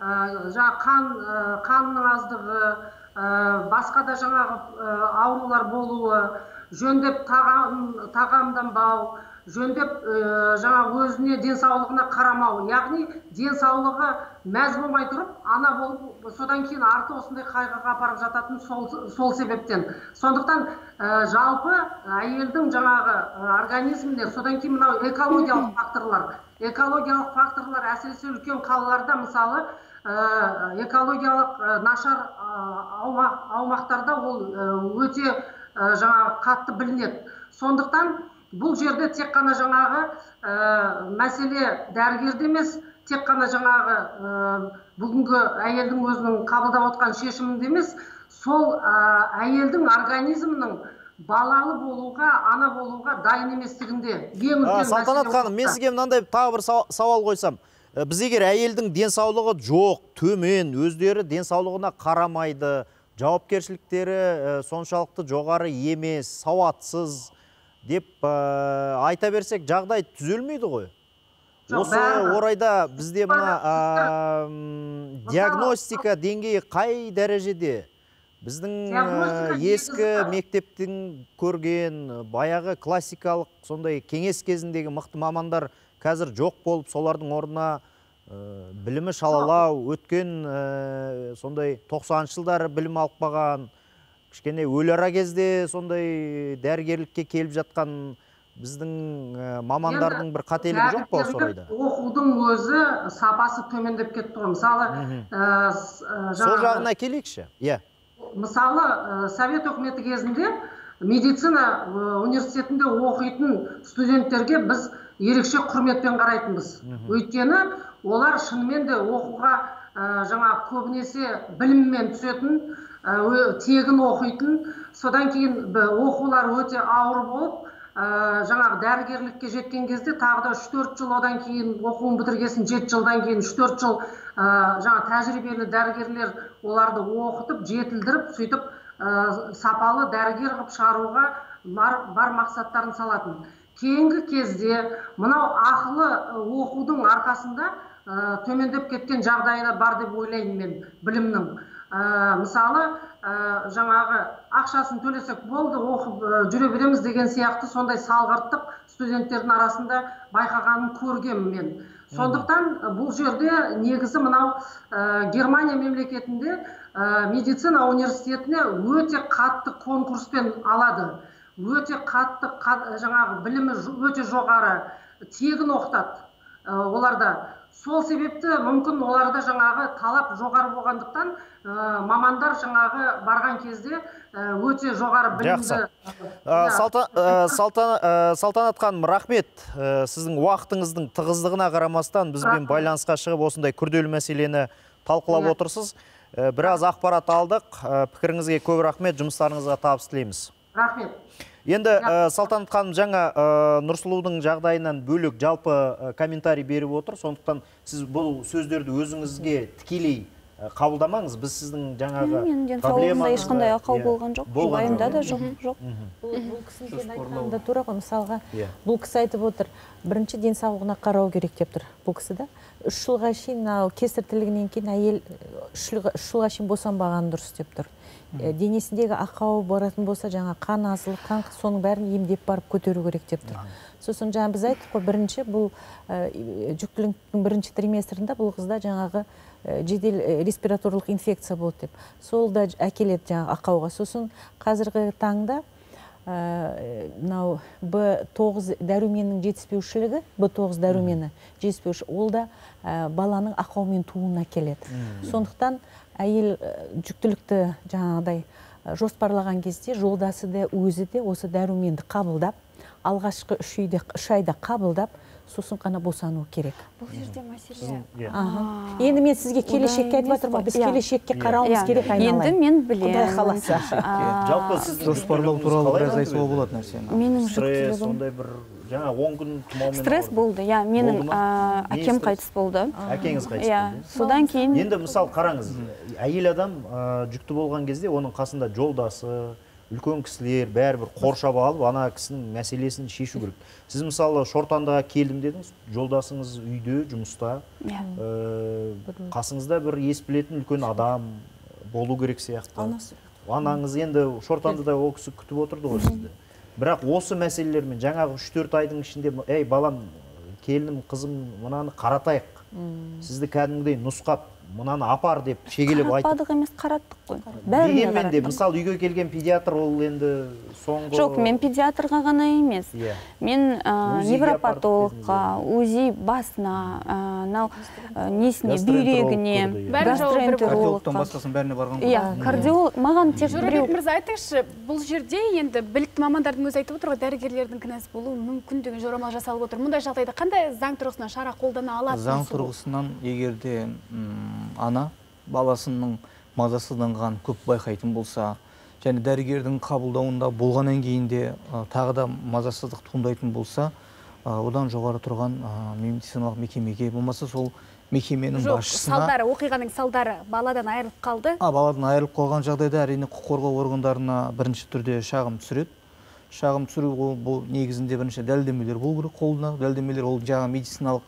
Қанның аздығы, басқа да жаңағы аурулар болуы, жөндеп тағамданбау, жөндеп жаңағы өзіне денсаулығына қарамау. Яғни денсаулығы мәз болмай тұрып, ана болып, содан кейін арты осындай қайғыға апарып жататын сол себептен. Сондықтан жалпы әйелдің жаңағы организміне, содан кейін мынау экологиялық факторлар әсіресе үлкен қалаларда, мысалы экологиялық нашар аумақтарда ол өте жаңағы қатты білінеді. Сондықтан бұл жерде тек қана жаңағы мәселе дәрігерде емес, тек қана жаңағы бүгінгі әйелдің өзінің қабылдап отқан шешімінде емес, сол әйелдің организмінің балалы болуға, ана болуға дайын еместігінде ең үлкен мәселе. Салтанат ханым, мен сізге мынандай тағы бір сауал қойсам. Біз егер әйелдің денсаулығы жоқ, төмен, өздері денсаулығына қарамайды, жауапкершіліктері соншалықты жоғары емес, сауатсыз деп айта берсек, жағдай түзелмейді ғой. Осы орайда бізде мына диагностика деңгейі қай дәрежеде? Біздің ескі мектептің көрген баяғы классикалық сондай кеңес кезіндегі мықты мамандар қазір жоқ болып, солардың орнына білімі шалалау, өткен сондай 90-шы жылдары білім алып қалған, кішкене өлара кезде сондай дәрігерлікке келіп жатқан біздің мамандардың бір қателігі жоқ па осы орайда? Оқудың өзі сапасы төмендеп кетті ғой. Мысалы, сол жағына келейікші. Мысалы, Совет өкіметі кезінде медицина университетінде оқитын студенттерге біз ерекше құрметпен қарайтынбыз. Өйткені олар шынымен де оқуға көбінесе біліммен түсетін, тегін оқитын, содан кейін оқулар өте ауыр болып, дәрігерлікке жеткен кезде тағы да 3-4 жыл одан кейін оқуын бітіргесін 7 жылдан кейін 3-4 жыл тәжірибелі дәрігерлер оларды оқытып, жетілдіріп, сөйтіп сапалы дәрігер қылып шығаруға бар мақсаттарын салатын. Кейінгі кезде мынау ақылы оқудың арқасында төмендеп кеткен жағдайда бар деп ойлаймын мен білімнің. Мысалы, ақшасын төлесек болды, оқып жүре береміз деген сияқты сондай салғырттық студенттердің арасында байқағанын көргенмін мен. Сондықтан бұл жерде негізі мынау Германия мемлекетінде медицина университетіне өте қатты конкурспен алады. Өте қатты білімі өте жоғары, тегін оқытады оларда. Сол себепті мүмкін оларда талап жоғары болғандықтан мамандар барған кезде өте жоғары білімді. Салтанат ханым, рахмет. Сіздің уақытыңыздың тығыздығына қарамастан бізбен байланысқа шығып осындай күрделі мәселені талқылап отырсыз. Біраз ақпарат алдық. Пікіріңізге көп рахмет, жұмыстарыңызға табыс тілейміз. Рахмет. Енді Салтанат ханым жаңа Нұрсұлудың жағдайынан бөлек жалпы комментарий беріп отыр. Сондықтан сіз бұл сөздерді өзіңізге тікелей қабылдамаңыз. Біз сіздің жаңағы денсаулығында ешқандай ақау болған жоқ. Жұбайымда да жоқ. Бұл кісінің айтқанында тура ғой. Мысалға, бұл кісі айтып отыр, бірінші денсаулығына қарау керек деп тұр. Бұл кісі да 3 жылға шейін кесіртілігінен кейін әйел 3 жылға шейін босанбаған дұрыс деп тұр. Денесіндегі ақау баратын болса, қан азылық, соның бәрін емдеп барып көтеру керек деп тұр. Сосын біз айттық қой, бірінші бұл жүктіліктің бірінші триместрінде бұл қызда жедел респираторлық инфекция болды деп. Сол да әкеледі ақауға. Сосын қазіргі таңда B9 дәруменнің жетіспеушілігі, B9 дәрумені жетіспеуші, ол да баланың ақаумен туына келеді. Сондықтан әйел жүктілікті жоспарлаған кезде жолдасы да өзі де осы дәруменді қабылдап, алғашқы 3 айда қабылдап, сосын қана босану керек. Бұл жерде мәселе. Енді мен сізге келешекке айтып жатырмын, біз келешекке қарауымыз керек айналайын. Енді мен білемін. Құдай қаласа. Жалпы сіз жоспарлау туралы біраз айтуға болады нәрсені. Менің стресс, сондай бір 10 күн тұмаумен. Стресс болды, менің әкем қайтыс болды. Әкеңіз қайтыс болды. Содан кейін. Енді мысал қараңыз, әйел адам жүкті болған кезде оның қасында жолдасы, үлкен кісілер бәрібір қоршап алып, ана кісінің мәселесін шешу керек. Сіз мысалы Шортандыға келдім дедіңіз, жолдасыңыз үйде, жұмыста, қасыңызда бір ес білетін үлкен адам болу керек сияқты. Анаңыз енді Шортандыда ол кісі күтіп отырды ғой сізді. Бірақ осы мәселелермен жаңағы 3-4 айдың ішінде, балам, келінім, қызым, мынаны қаратайық. Сізді кәдімгідей нұсқап, мынаны апар деп шегелеп айтып. Қаратпадық емес, қараттық қой. Дегенмен де, мысалы үйге келген педиатр ол енді соңғы... Жоқ, мен педиатрға ғана емес. Мен невропатологқа, УЗИ басына, несіне, бүйрегіне, кардиологтан басқасын бәріне барған ғой. Кардиолог, маған тек біреу... Жорабек мырза, айтыңызшы, бұл жерде енді білікті мамандардың өзі айтып отыр ғой, дәрігерлердің кінәсі болуы мүмкін деген жорамал жасалып отыр. Мұндай жағдайда қандай заң тұрғысынан шара қолдана алады? Заң тұрғысынан егерде ана баласының мазасызданғанын көп байқайтын болса, және дәрігердің қабылдауында болғаннан кейін де тағы да мазасыздық туындайтын болса, одан жоғары тұрған медициналық мекемеге, болмаса сол мекеменің басшысына... Салдары, оқиғаның салдары баладан айырылып қалды? Баладан айырылып қалған жағдайда әрине құқық қорғау органдарына бірінші түрде шағым түсіреді. Шағым түсіру бұл негізінде бірінші дәлелдемелер болу керек қолына. Дәлелдемелер ол медициналық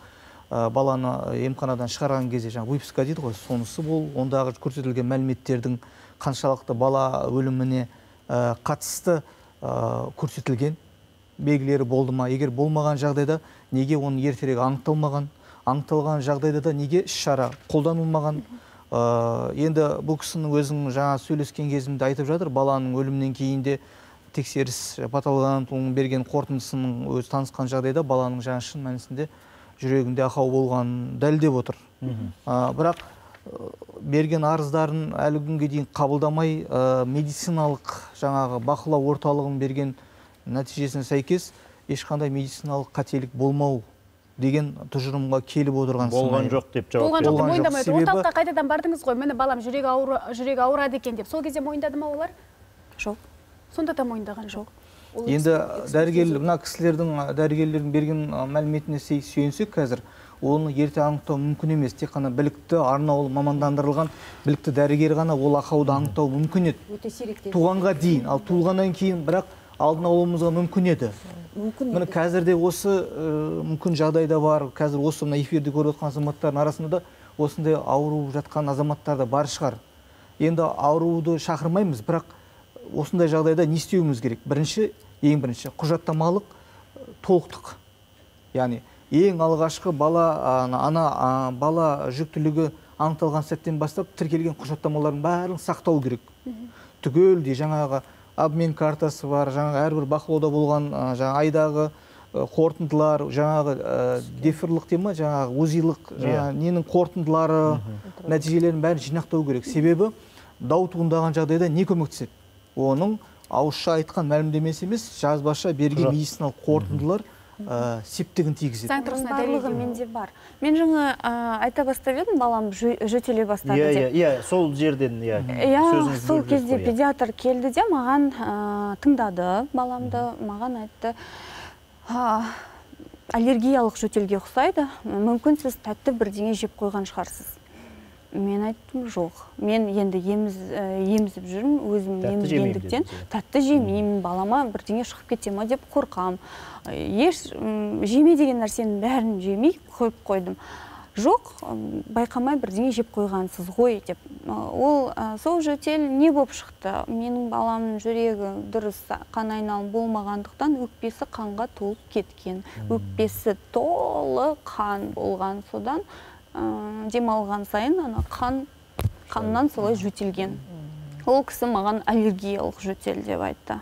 баланы емханадан шығарған кезде жаңа выписка дейді ғой, сонысы бол. Ондағы көрсетілген мәліметтердің қаншалықты бала өліміне қатысты көрсетілген белгілері болды ма? Егер болмаған жағдайда неге оның ертерек анықталмаған? Анықталған жағдайда да неге іс-шара қолданылмаған? Енді бұл кісінің өзінің жаңа сөйлескен кезімде айтып жатыр, баланың өлімнен кейінде тексеріс патологоанатомның берген қорытындысының өзі танысқан жағдайда баланың жаңа шын мәнісінде жүрегінде ақау болғанын дәлелдеп отыр. Бірақ берген арыздарын әлі күнге дейін қабылдамай, медициналық жаңағы бақылау орталығының берген нәтижесіне сәйкес ешқандай медициналық қателік болмау деген тұжырымға келіп отырған болған жоқ деп жауап берді. Болған жоқ деп мойындамайды. Орталыққа қайтадан бардыңыз ғой, міне балам жүрегі ауырады екен деп. Сол кезде мойындады ма олар? Жоқ. Сонда да мойындаған жоқ. Енді мына дәрігерлердің берген мәліметіне сүйенсек қазір, оны ерте анықтау мүмкін емес. Тек қана білікті, арнаулы мамандандырылған білікті дәрігер ғана ол ақауды анықтау мүмкін еді. Өте сирек. Туғанға дейін, ал туылғаннан кейін бірақ алдын алуымызға мүмкін еді. Міне қазірде осы мүмкін жағдайда бар, қазір осы мына эфирді көріп отқан азаматтардың арасында да осындай ауру жатқан азаматтар да бар шығар. Енді ауруды шақырмаймыз, бірақ осындай жағдайда не істеуіміз керек? Ең бірінші, құжаттамалық толықтық. Яғни, ең алғашқы бала жүктілігі анықталған сәттен бастап тіркелген құжаттамалардың бәрін сақтау керек. Түгелдей жаңағы обмен картасы бар, жаңағы әрбір бақылауда болған айдағы қорытындылар, жаңағы дефирлық тема, жаңағы узилық, ненің қорытындылары, нәтижелерін бәрін жинақтау керек. Себебі дау туындаған жағдайда не көмектеседі? Оның ауызша айтқан мәлімдемесі емес, жазбаша берген медициналық қорытындылар септігін тигізеді. Барлығы менде бар. Мен жаңа айта бастап едім, балам жөтеле бастады деп. Иә, сол жерден сол кезде педиатр келді де маған тыңдады баламды, маған айтты, аллергиялық жөтелге ұқсайды, мүмкін сіз тәтті бірдеңе жеп қойған шығарсыз. Мен айттым, жоқ. Мен енді емізіп жүрмін, өзім емізгендіктен тәтті жемеймін, балама бірдеңе шығып кете ма деп қорқам. Еш жеме деген нәрсенің бәрін жемей қойып қойдым. Жоқ, байқамай бірдеңе жеп қойғансыз ғой деп. Ол сол жөтел не болып шықты? Менің баламның жүрегі дұрыс қан айналым болмағандықтан өкпесі қанға толып кеткен. Өкпесі толы қан болған, содан демалған сайын қаннан солай жөтелген. Ол кісі маған аллергиялық жөтел деп айтты.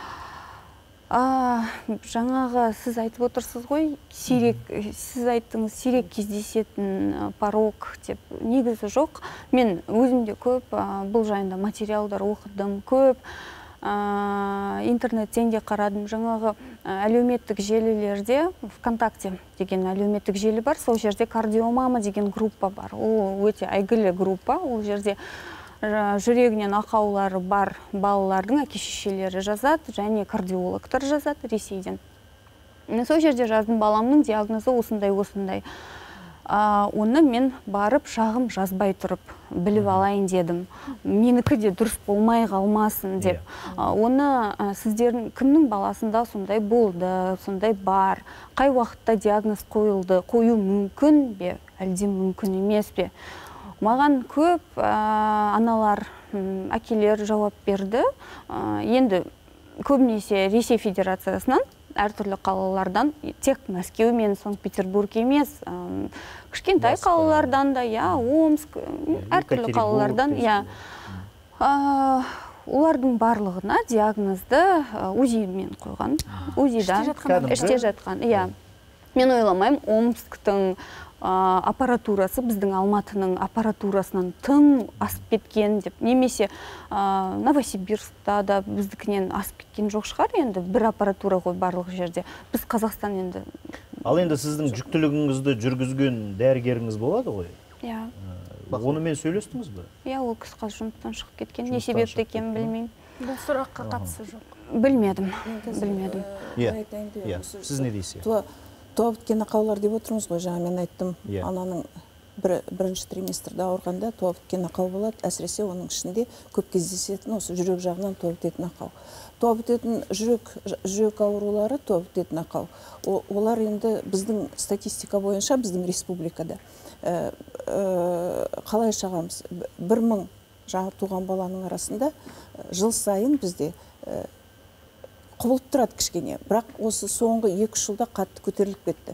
Жаңағы сіз айтып отырсыз ғой, сіз айттыңыз сирек кездесетін порог деп. Негізі жоқ. Мен өзімде көп бұл жайында материалдар оқыдым, көп интернеттен де қарадым. Жаңағы әлеуметтік желілерде, ВКонтакте деген әлеуметтік желі бар, сол жерде кардиомама деген группа бар. Ол өте әйгілі группа. Ол жерде жүрегінен ақаулары бар балалардың әке-шешелері жазады, және кардиологтар жазады Ресейден. Сол жерде жаздым, баламның диагнозы осындай. Оны мен барып шағым жазбай тұрып біліп алайын дедім. Менікі де дұрыс болмай қалмасын деп. Оны сіздердің кімнің баласында сондай болды, сондай бар, қай уақытта диагноз қойылды, қою мүмкін бе, әлде мүмкін емес пе? Маған көп аналар, әкелер жауап берді. Енді көбінесе Ресей Федерациясынан, әртүрлі қалалардан, тек Мәскеу мен Санкт-Петербург емес, кішкентай қалалардан да, Омск, әртүрлі қалалардан, олардың барлығына диагнозды УЗИ-мен қойған. Іште жатқан. Мен ойламаймын, Омсктың аппаратурасы біздің Алматының аппаратурасынан тым асып кеткен деп, немесе Новосибирскта да біздікінен асып кеткен жоқ шығар, енді бір аппаратура ғой барлық жерде. Біз Қазақстан енді. Ал енді сіздің жүктілігіңізді жүргізген дәрігеріңіз болады ғой? Иә. Онымен сөйлестіңіз бе? Иә, ол қысқа жұмыстан шығып кеткен, не себепті екенін білмеймін. Бұл сұраққа қатысы жоқ. Білмедім. Иә, сіз не дейсіз? Туа біткен ақаулар деп отырмыз ғой, жаңа мен айттым, ананың бірінші триместрде ауырғанда туа біткен ақау болады, әсіресе оның ішінде көп кездесетін осы жүрек жағынан туа бітетін ақау. Туа бітетін жүрек аурулары, туа бітетін ақау, олар енді біздің статистика бойынша біздің республикада қалай шағамыз, 1000 жаңа туған баланың арасында жыл сайын бізде құбылып тұрады кішкене, бірақ осы соңғы 2 жылда қатты көтеріліп кетті.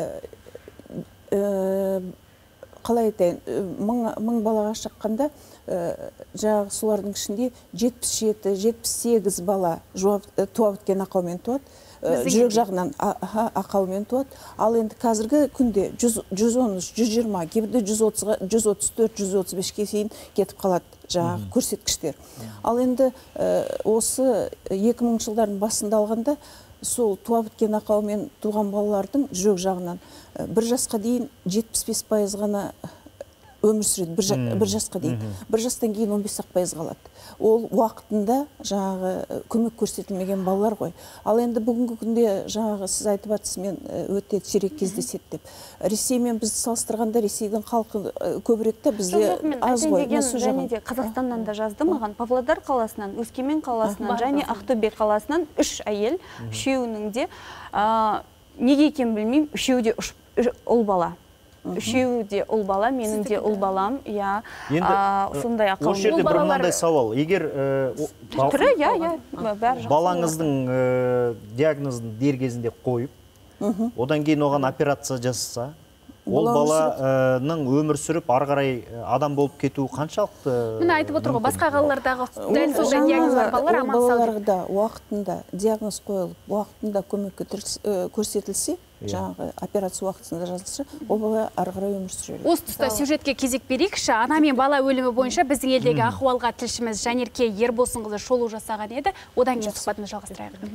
Қалай айтайын, 1000 балаға шаққанда жаңағы солардың ішінде 77-78 бала туа біткен ақаумен туады, жүрек жағынан ақаумен туады. Ал енді қазіргі күнде 113, 120, кейбірде 134, 135-ке дейін кетіп қалады жаңағы көрсеткіштер. Ал енді осы 2000 жылдардың басында алғанда сол туа біткен ақаумен туған балалардың жүрек жағынан 1 жасқа дейін 75% ғана өмір сүреді, бір жасқа дейін. 1 жастан кейін 15% қалады. Ол уақытында жаңағы көмек көрсетілмеген балалар ғой. Ал енді бүгінгі күнде жаңағы сіз айтып жатсыз, мен өте сирек кездеседі деп. Ресеймен бізді салыстырғанда Ресейдің халқы көбірек та бізде аз ғой. Және де Қазақстаннан да жазды маған, Павлодар қаласынан, Өскемен қаласынан және Ақтөбе қаласынан 3 әйел, үшеуінің де неге екенін білмеймін, үшеуі де ұл бала. Үшеуі де ұл бала, менің де ұл балам, сондай ақау. Осы жерде бір мынандай сауал. Егер балаңыздың диагнозын дер кезінде қойып, одан кейін оған операция жасаса, ол баланың өмір сүріп, ары қарай адам болып кетуі қаншалықты? Міне айтып отыр ғой, басқа қалалардағы дәл сондай диагноз бар балалар аман сау. Балаларға уақытында диагноз қойылып, уақытында көмек көрсетілсе, жаңағы операция уақытында жазылса, ол бала ары қарай өмір сүреді. Осы тұста сюжетке кезек берейікші. Ана мен бала өлімі бойынша біздің елдегі ахуалға тілшіміз Жанерке Ербосынқызы шолу жасаған еді. Одан кейін сұхбатымызды жалғастырайық.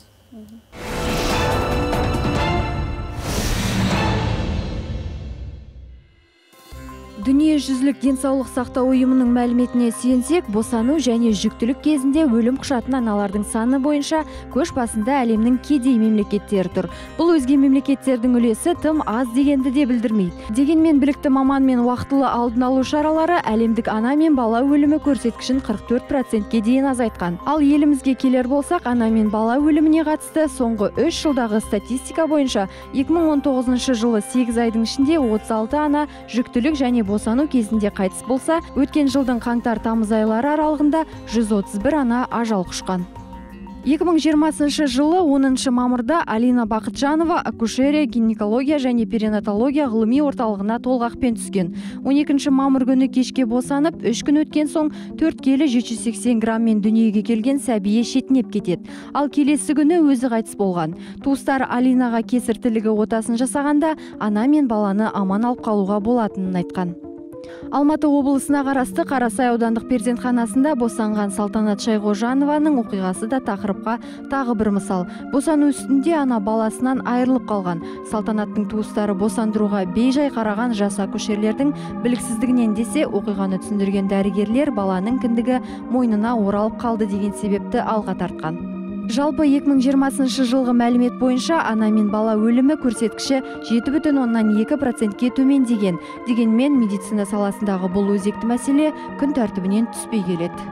Дүниежүзілік денсаулық сақтау ұйымының мәліметіне сүйенсек, босану және жүктілік кезінде өлім құшатын аналардың саны бойынша көш басында әлемнің кедей мемлекеттері тұр. Бұл өзге мемлекеттердің үлесі тым аз дегенді де білдірмейді. Дегенмен білікті маман мен уақытылы алдын алу шаралары әлемдік ана мен бала өлімі көрсеткішін 44%-ке дейін азайтқан. Ал елімізге келер болсақ, ана мен бала өліміне қатысты соңғы 3 жылдағы статистика бойынша 2019 жылы 8 айдың ішінде 36 ана жүктілік және босану кезінде қайтыс болса, өткен жылдың қаңтар-тамыз айлары аралығында 131 ана ажал құшқан. 2020 жылы 10 мамырда Алина Бақытжанова акушерия, гинекология және перинатология ғылыми орталығына толғақпен түскен. 12 мамыр күні кешке босанып, 3 күн өткен соң 4 келі 780 граммен дүниеге келген сәбие шетінеп кетеді. Ал келесі күні өзі қайтыс болған. Туыстар Алинаға кесір тілігі отасын жасағанда, ана мен баланы аман алып қалуға болатынын айтқан. Алматы облысына қарасты Қарасай аудандық перзентханасында босанған Салтанат Шайғожанованың оқиғасы да тақырыпқа тағы бір мысал. Босану үстінде ана баласынан айырылып қалған. Салтанаттың туыстары босандыруға бейжай қараған жас акушерлердің біліксіздігінен десе, оқиғаны түсіндірген дәрігерлер баланың кіндігі мойнына оралып қалды деген себепті алға тартқан. Жалпы 2020 жылғы мәлімет бойынша ана мен бала өлімі көрсеткіші 7,2%-ке төмендеген. Дегенмен медицина саласындағы бұл өзекті мәселе күн тәртібінен түспей келеді.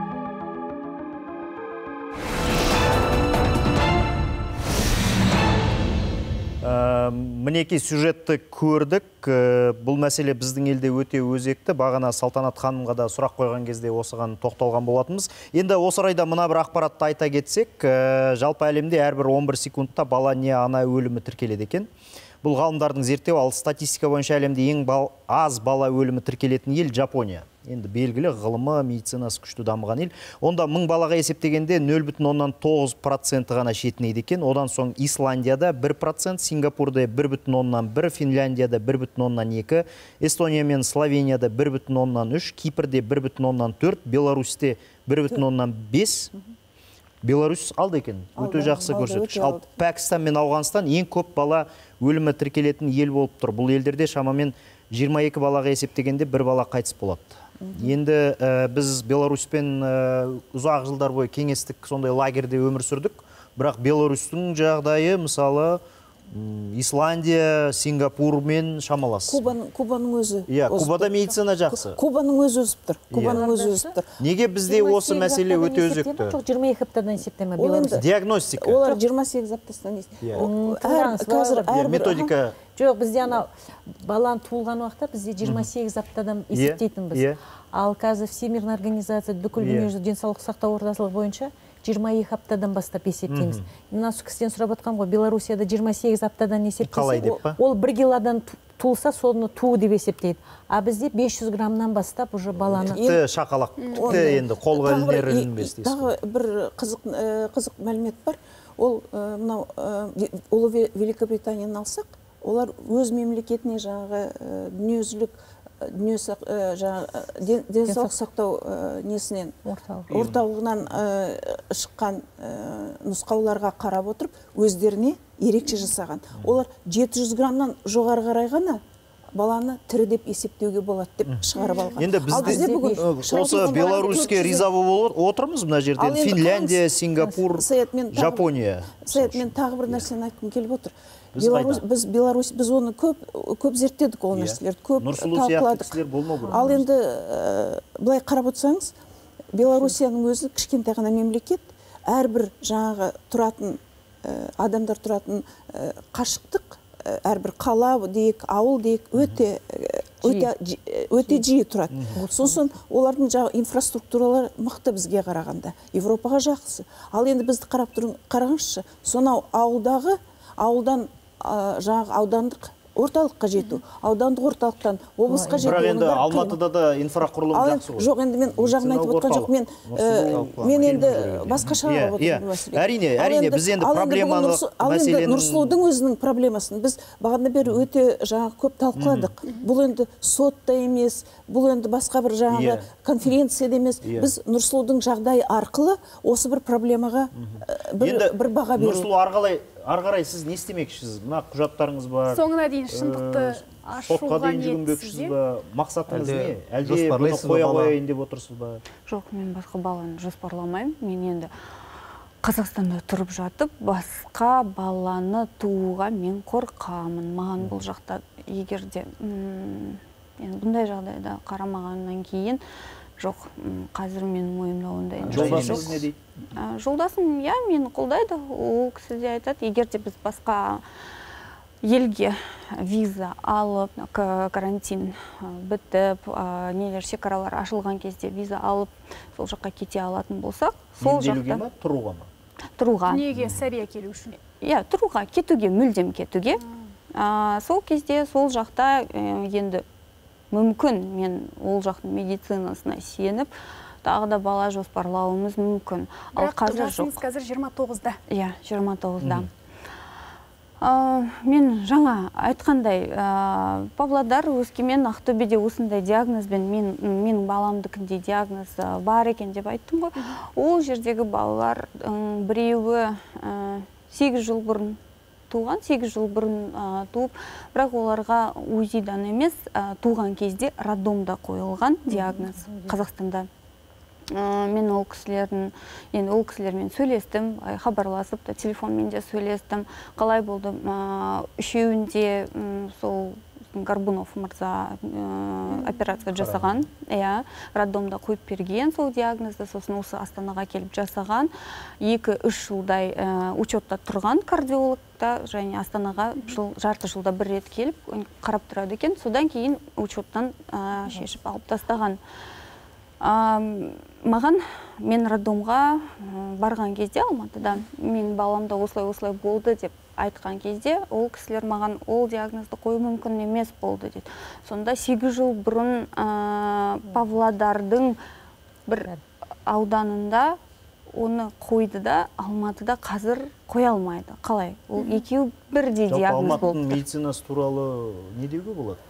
Мінеки сюжетті көрдік. Бұл мәселе біздің елде өте өзекті. Бағана Салтанат ханымға да сұрақ қойған кезде осыған тоқталған болатынбыз. Енді осы орайда мына бір ақпаратты айта кетсек, жалпы әлемде әрбір 11 секундта бала не ана өлімі тіркеледі екен. Бұл ғалымдардың зерттеу, ал статистика бойынша әлемде ең аз бала өлімі тіркелетін ел Жапония. Енді белгілі ғылымы, медицинасы күшті дамыған ел. Онда 1000 балаға есептегенде 0,9% ғана шетінейді екен. Одан соң Исландияда 1%, Сингапурда 1,1%, Финляндияда 1,2%, Эстония мен Словенияда 1,3%, Кипрде 1,4%, Беларусьте 1,5%. Беларусь алды екен, өте жақсы көрсеткіш. Ал Пәкістан мен Ауғанстан ең көп бала өлімі тіркелетін ел болып тұр. Бұл елдерде шамамен 22 балаға есептегенде 1 бала қайтыс болады. Енді біз Беларусьпен ұзақ жылдар бойы кеңестік сондай лагерде өмір сүрдік. Бірақ Беларусьтың жағдайы мысалы Исландия, Сингапурмен шамалас. Кубаның өзі. Иә, Кубада медицина жақсы. Кубаның өзі өсіп тұр. Кубаның өзі өсіп тұр. Неге бізде осы мәселе өте өзекті? Жоқ, 22 аптадан есептеме Беларусь. Диагностика. Олар 28 аптасынан методика. Жоқ, бізде ана баланы туылған уақытта бізде 28 аптадан есептейтінбіз. Ал қазір Всемирная организация бүкіл дүниежүзілік денсаулық сақтау орталығы бойынша 22 аптадан бастап есептейміз. Мен осы кісіден сұрап отқам ғой, Белоруссияда 28 аптадан есептесе, ол 1 килодан туылса, соны туу деп есептейді. А бізде 500 граммнан бастап уже баланы... Тіпті шақалақ, тіпті енді қолға ілінбес дейсіз. Тағы бір қызық мәлімет бар. Ол Ұлы Великобританияны алсақ, олар өз мемлекетіне жаңағы дүниежүзілік денсаулық сақтау несінен орталығынан шыққан нұсқауларға қарап отырып өздеріне ерекше жасаған. Олар 700 граммнан жоғары қарай ғана баланы тірі деп есептеуге болады деп шығарып алған. Енді бізде осы Беларуське риза болып отырмыз мына жерден. Финляндия, Сингапур, Жапония. Саят, мен тағы бір нәрсені айтқым келіп отыр. Беларусь, біз оны көп зерттедік ол нәрселерді, көп талқыладық. Ал енді былай қарап отырсаңыз, Белоруссияның өзі кішкентай ғана мемлекет, әрбір жаңағы тұратын адамдар тұратын қашықтық, әрбір қала дейік, ауыл дейік өте жиі тұрады. Сосын олардың жаңағы инфраструктуралары мықты бізге қарағанда, Европаға жақсы. Ал енді бізді қараңызшы, сонау ауылдан жаңағы аудандық орталыққа жету, аудандық орталықтан облысқа жету. Бірақ енді Алматыда да инфрақұрылым жақсы ғой. Жоқ, енді мен ол жағын айтып отқан жоқ. Мен енді басқаша әрине, біз енді проблеманы мәселенің... Нұрсұлудың өзінің проблемасын біз бағана бері өте жаңағы көп талқыладық. Бұл енді сотта емес, бұл енді басқа бір жаңағы конференцияда емес. Біз Нұрсұлудың жағдайы арқылы осы бір проблемаға бір баға беру. Нұрсұлу арғарай сіз не істемекшісіз? Мына құжаттарыңыз бар. Соңына дейін шындықты ашуға ниетсіз бе? Мақсатыңыз не? Әлде бұны қоя-қояйын деп отырсыз ба? Жоқ, мен басқа баланы жоспарламаймын. Мен енді Қазақстанда тұрып жатып, басқа баланы тууға мен қорқамын. Маған бұл жақта егерде бұндай жағдайда қарамағаннан кейін жоқ, қазір менің ойымда ондай. Жолдасыңыз не дейді? Жолдасым, мені қолдайды. Ол кісі де айтады, егер де біз басқа елге виза алып, карантин бітіп, нелер шекаралар ашылған кезде виза алып, сол жаққа кете алатын болсақ, сол жақта... Емделуге ма, тұруға ма? Тұруға. Дүниеге сәбия келу үшін? Иә, тұруға, кетуге, мүлдем кетуге. Сол кезде, сол жақта енді мүмкін мен ол жақтың медицинасына сеніп, тағы да бала жоспарлауымыз мүмкін. Бірақ жасыңыз қазір 29-да. Иә, 29-да. Мен жаңа айтқандай, Павлодар, Өскемен, Ақтөбеде осындай диагнозбен, менің баламдыкінде диагноз бар екен деп айттым ғой. Ол жердегі балалар біреуі 8 жыл бұрын туған, 8 жыл бұрын туып, бірақ оларға УЗИ-дан емес, туған кезде роддомда қойылған диагноз Қазақстанда. Мен ол кісілермен сөйлестім, хабарласып, телефонмен де сөйлестім. Қалай болды, үшеуінде сол Горбунов мырза операция жасаған, роддомда қойып берген сол диагнозды, сосын осы Астанаға келіп жасаған. 2-3 жылдай учетта тұрған кардиологта, және Астанаға жарты жылда бір рет келіп қарап тұрады екен. Содан кейін учеттан шешіп алып тастаған. Мен роддомға барған кезде Алматыда, мен баламда осылай болды деп айтқан кезде, ол кісілер маған ол диагнозды қою мүмкін емес болды дейді. Сонда 8 жыл бұрын Павлодардың бір ауданында оны қойды да, Алматыда қазір қоя алмайды. Қалай? Ол екеуі бірдей диагноз болды. Алматының медицинасы туралы не деуге болады?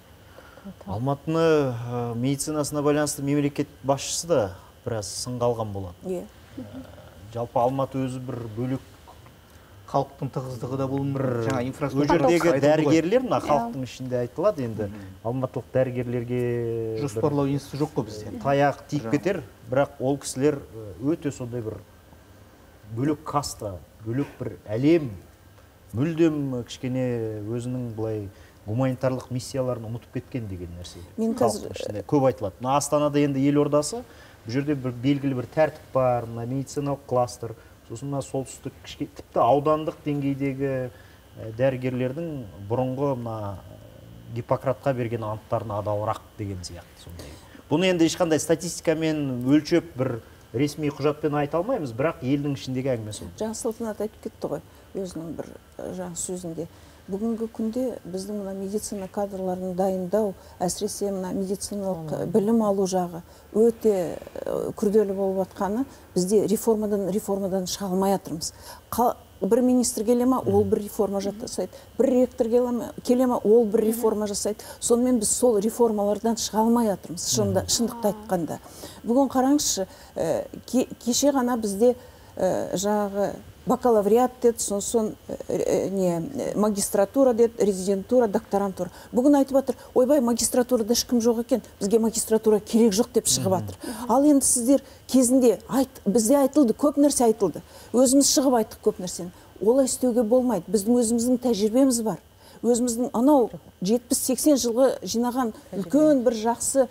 Алматыны медицинасына байланысты мемлекет басшысы да біраз сынға алған болады. Жалпы Алматы өзі бір бөлек халықтың тығыздығы да бұл жаңа инфраструктура. Ол жердегі дәрігерлер мына халықтың ішінде айтылады, енді алматылық дәрігерлерге жоспарлау институты жоқ қой бізде. Таяқ тиіп кетер, бірақ ол кісілер өте сондай бір бөлек каста, бөлек бір әлем мүлдем кішкене өзінің былай гуманитарлық миссияларын ұмытып кеткен деген нәрсе. Мен қазір көп айтылады. Астанада енді елордасы, бұл жерде бір белгілі бір тәртіп бар, медициналық кластер, сосын солтүстік тіпті аудандық деңгейдегі дәрігерлердің бұрынғы Гиппократқа берген анттарына адалырақ деген сияқты сондай. Бұны енді ешқандай статистикамен өлшеп бір ресми құжатпен айта алмаймыз, бірақ елдің ішіндегі әңгіме сол. Жаңа Салтанат айтып кетті ғой, өзінің бір жаңа сөзінде. Бүгінгі күнде біздің мына медицина кадрларын дайындау, әсіресе мына медициналық білім алу жағы өте күрделі болып жатқаны, бізде реформадан шыға алмай жатырмыз. Бір министр келе ма, ол бір реформа жасайды. Бір ректор келе ма, ол бір реформа жасайды. Сонымен біз сол реформалардан шыға алмай жатырмыз, шындықты айтқанда. Бүгін қараңызшы, кеше ғана бізде жағы бакалавриат деді, сосын магистратура деді, резидентура, докторантура. Бүгін айтып жатыр, ойбай, магистратурада ешкім жоқ екен, бізге магистратура керек жоқ деп шығып жатыр. Ал енді сіздер кезінде бізде айтылды, көп нәрсе айтылды. Өзіміз шығып айттық көп нәрсені. Олай істеуге болмайды. Біздің өзіміздің тәжірибеміз бар. Өзіміздің анау 70-80 жылғы жинаған үлкен бір жақсы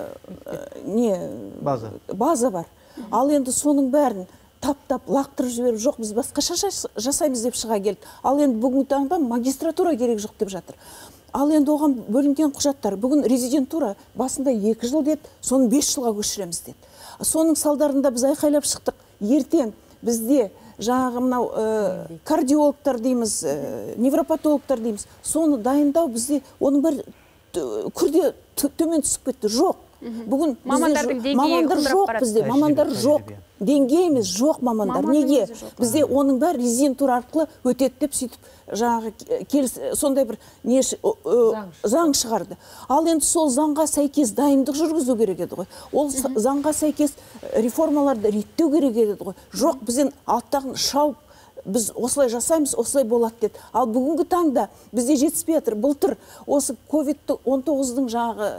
база бар. Ал енді соның бәрін таптап, лақтырып жіберіп, жоқ, біз басқаша жасаймыз деп шыға келді. Ал енді бүгінгі таңда магистратура керек жоқ деп жатыр. Ал енді оған бөлінген құжаттар, бүгін резидентура басында 2 жыл деді, соны 5 жылға көшіреміз деді. Соның салдарында біз айқайлап шықтық. Ертең бізде жаңағы мынау кардиологтар дейміз, невропатологтар дейміз, соны дайындау бізде оның бір күрде төмен түсіп кетті. Жоқ. Бүгін мамандар жоқ бізде, мамандар жоқ. Деңгей емес, жоқ мамандар. Неге? Бізде оның бәрі резидентура арқылы өтеді деп сөйтіп жаңағы сондай бір заң шығарды. Ал енді сол заңға сәйкес дайындық жүргізу керек еді ғой. Ол заңға сәйкес реформаларды реттеу керек еді ғой. Жоқ, бізден алттағын шауып, біз осылай жасаймыз, осылай болады деді. Ал бүгінгі таңда бізде жетіспей жатыр. Былтыр осы COVID-19-дың жағы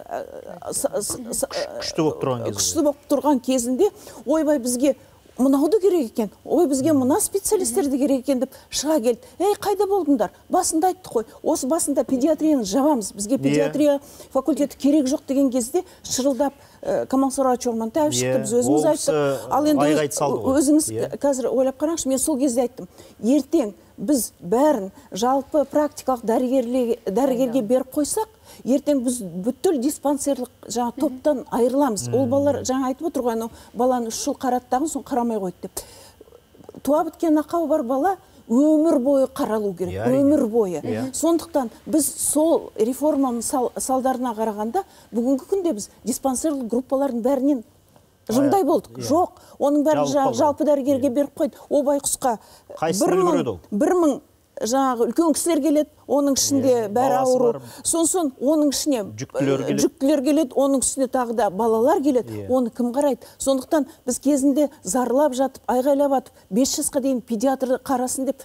күшті болып тұрған кезінде, ойбай бізге мынауды керек екен, ой бізге мына специалистерді керек екен деп шыға келді. Қайда болдыңдар? Басында айттық қой. Осы басында педиатрияны жабамыз. Бізге педиатрия факультеті керек жоқ деген кезде шырылдап Камал Сораевич Ормантаев шықты, біз өзіміз айттық. Ал енді өзіңіз қазір ойлап қараңызшы, мен сол кезде айттым. Ертең біз бәрін жалпы практикалық дәрігерге беріп қойсақ, ертең біз бүттіл диспансерлік жаңа топтан айырыламыз. Ол балалар жаңа айтып отыр ғой, баланы 3 жыл қараттағын, соң қарамай қойды деп. Туа біткен ақауы бар бала өмір бойы қаралу керек, өмір бойы. Сондықтан біз сол реформаның салдарына қарағанда, бүгінгі күнде біз диспансерлік группалардың бәрінен жымдай болдық. Жоқ, оның бәрін жалпы дәрігерге беріп қойды. О байқұсқа 1000 жаңағы үлкен кісілер келеді, оның ішінде бәрі ауру. Сонсын оның ішіне жүктілер келеді, оның үстіне тағы да балалар келеді, оны кім қарайды? Сондықтан біз кезінде зарлап жатып, айғайлап жатып, 5 жасқа дейін педиатр қарасын деп,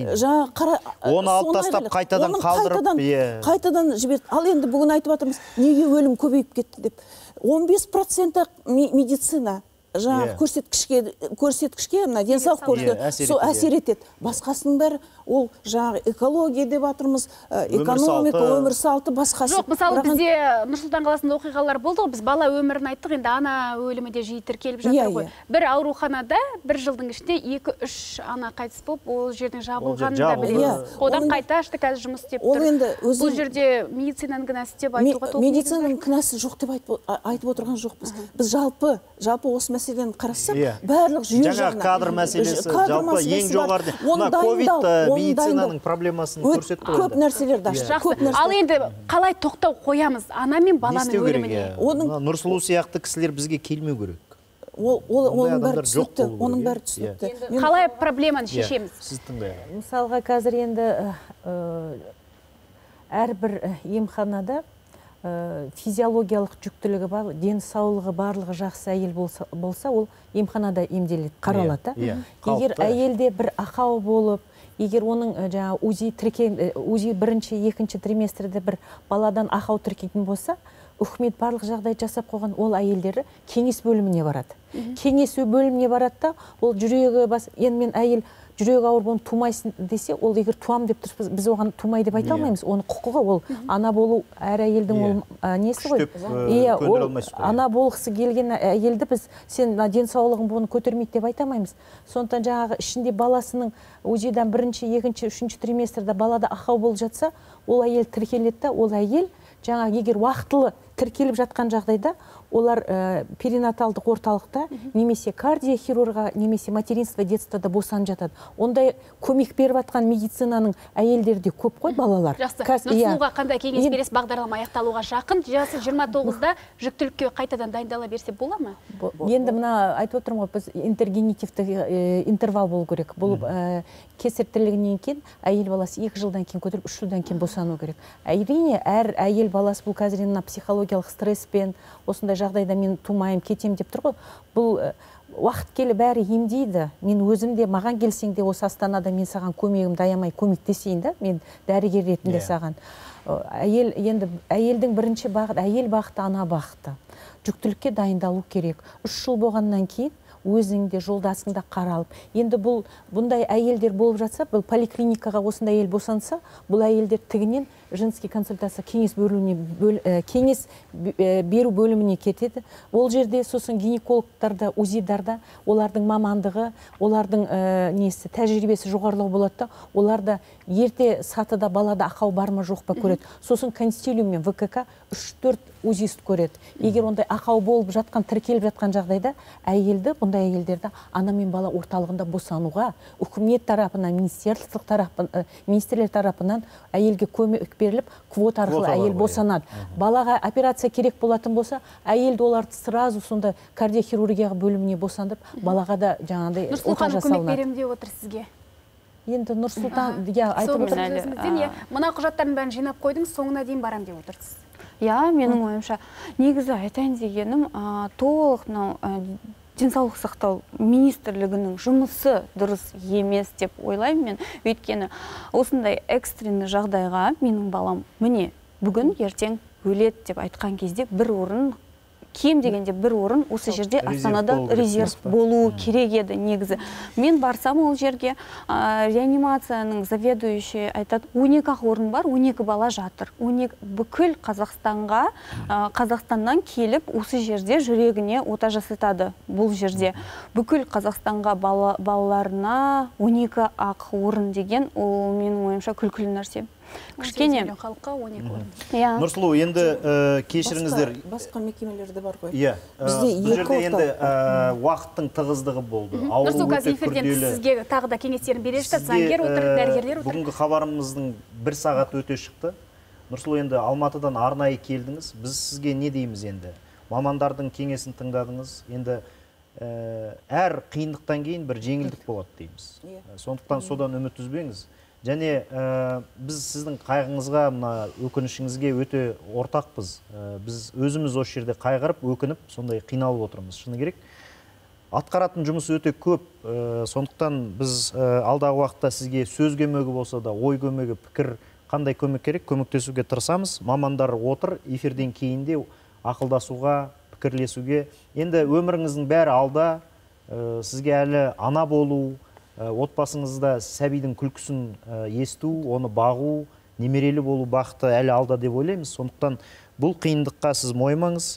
оны алып тастап қайтадан қалдырып, қайтадан жіберді. Ал енді бүгін айтып жатырмыз, неге өлім көбейіп кетті деп. 15% медицина жаңағы көрсеткішке, денсаулық көрсеткішке әсер етеді. Басқасының бәрі ол жаңағы экология деп жатырмыз, экономика, өмір салты, басқасы. Жоқ, мысалы бізде Нұрсұлтан қаласында оқиғалар болды ғой, біз бала өмірін айттық, енді ана өлімі де жиі тіркеліп жатыр ғой. Бір ауруханада бір жылдың ішінде 2-3 ана қайтыс болып, ол жердің жабылғанын да білеміз. Одан қайта ашты, қазір жұмыс істеп тұр. Бұл жерде медицинаның кінәсі деп айтуға толық. Медицинаның кінәсі жоқ деп айтып отырған жоқпыз. Біз жалпы осы мәселені қарасақ, барлық жүйе жағынан. Жаңа кадр мәселесі, жалпы ең жоғарыда. Ковид медицинаның проблемасын көрсетті. Көп нәрселерді ашты. Ал енді қалай тоқтау қоямыз ана мен баланың өліміне? Нұрсұлу сияқты кісілер бізге келмеу керек. Оның бәрі түсінікті. Қалай проблеманы шешеміз? Мысалға қазір енді әрбір емханада физиологиялық жүктілігі бар, денсаулығы барлығы жақсы әйел болса, ол емханада емделеді, қаралады. Егер әйелде бір ақау болып, егер оның УЗИ бірінші, екінші триместрде бір баладан ақау тіркейтін болса, үкімет барлық жағдай жасап қойған, ол әйелдері кеңес бөліміне барады. Кеңес бөліміне барады да, ол жүрегі бас, енді мен әйел жүрегі ауыр болып тумайсың десе, ол егер туам деп тұрса, біз оған тумай деп айта алмаймыз. Оның құқығы, ол ана болу әр әйелдің ол несі ғой. Иә, ол ана болғысы келген әйелді біз сен денсаулығың бұны көтермейді деп айта алмаймыз. Сондықтан жаңағы ішінде баласының УЗИ-дан бірінші, екінші, үшінші триместрда балада ақау болып жатса, ол әйел тіркеледі, ол әйел жаңа егер уақытылы тіркеліп жатқан жағдайда олар перинаталдық орталықта немесе кардиохирургқа, немесе материнство детствода босанып жатады. Ондай көмек беріп жатқан медицинаның әйелдерде көп қой балалар. Жақсы. Нұрсұлуға қандай кеңес бересіз? Бағдарлама аяқталуға жақын. Жасы 29-да жүктілікке қайтадан дайындала берсе бола ма? Енді мына айтып отырмын ғой, біз интергенитивті интервал болу керек. Бұл кесар тірлігінен кейін әйел баласы 2 жылдан кейін көтеріп 3 жылдан кейін босану керек. Әрине, әр әйел баласы бұл қазір психологиялық стресспен осындай жағдайда мен тумайым, кетем деп тұр ғой. Бұл уақыт келі бәрі емдейді. Мен өзім де, маған келсең де осы Астанада мен саған көмегімді аямай көмектесейін да, мен дәрігер ретінде саған. Енді әйелдің бірінші бағыты, әйел бағыты, ана бағыты. Жүктілікке дайындалу керек. 3 жыл болғаннан кейін өзіңде, жолдасыңда қаралып. Енді бұндай әйелдер болып жатса, бұл поликлиникаға осындай әйел босанса, бұл әйелдер тігінен женский консультация кеңес беру бөліміне кетеді. Ол жерде сосын гинекологтарда, УЗИ-дарда олардың мамандығы, олардың тәжірибесі жоғарылау болады да, оларда ерте сатыда балада ақау бар ма жоқ па көреді. Сосын консилиум мен ВКК 3-4 УЗИст көреді. Егер ондай ақау болып жатқан, тіркеліп жатқан жағдайда әйелді, бұндай әйелдерді ана мен бала орталығында босануға үкімет тарапынан, министрлер тарапынан әйелге көмек беріліп, квота арқылы әйел босанады. Балаға операция керек болатын болса, әйелді оларды сразу сонда кардиохирургия бөліміне босандып, балаға да жаңағыдай ота жасалынады. Нұрсұлу көмек берем деп отыр сізге. Енді Нұрсұлтан, айтып отырсыз. Мына құжаттардың бәрін жинап қойдыңыз, соңына дейін барам деп отырсыз. Я, менің ойымша, негізі айтайын дегенім, толық денсаулық сақтау министрлігінің жұмысы дұрыс емес деп ойлаймын мен. Өйткені осындай экстренді жағдайға менің балам міне бүгін ертең өледі деп айтқан кезде бір орын, кем дегенде бір орын осы жерде Астанада резерв болуы керек еді негізі. Мен барсам ол жерге реанимацияның заведующий айтады, 12 орын бар, 12 бала жатыр. Бүкіл Қазақстаннан келіп осы жерде жүрегіне ота жасатады бұл жерде. Бүкіл Қазақстанға балаларына 12 ақ орын деген, ол менің ойымша күлкілі нәрсе. Кішкене халыққа 12 орын. Нұрсұлу, енді кешіріңіздер. Басқа мекемелерде бар ғой. Иә. Бұл жерде енді уақыттың тығыздығы болды. Нұрсұлу, қазір эфирден сізге тағы да кеңестерін бере жатады, заңгер отыр, дәрігерлер отыр. Бүгінгі хабарымыздың 1 сағат өте шықты. Нұрсұлу, енді Алматыдан арнайы келдіңіз. Біз сізге не дейміз енді? Мамандардың кеңесін тыңдадыңыз. Енді әр қиындықтан кейін бір жеңілдік болады дейміз. Сондықтан содан үміт үзбеңіз. Және біз сіздің қайғыңызға, өкінішіңізге өте ортақпыз. Біз өзіміз осы жерде қайғырып, өкініп, сондай қиналып отырмыз. Шыны керек. Атқаратын жұмыс өте көп. Сондықтан біз алдағы уақытта сізге сөз көмегі болса да, ой көмегі, пікір қандай көмек керек, көмектесуге тырысамыз. Мамандар отыр, эфирден кейін де ақылдасуға, пікірлесуге. Енді өміріңіздің бәрі алда, сізге әлі ана болу, отбасыңызда сәбидің күлкісін есту, оны бағу, немерелі болу бақыты әлі алда деп ойлаймыз. Сондықтан бұл қиындыққа сіз мойымаңыз.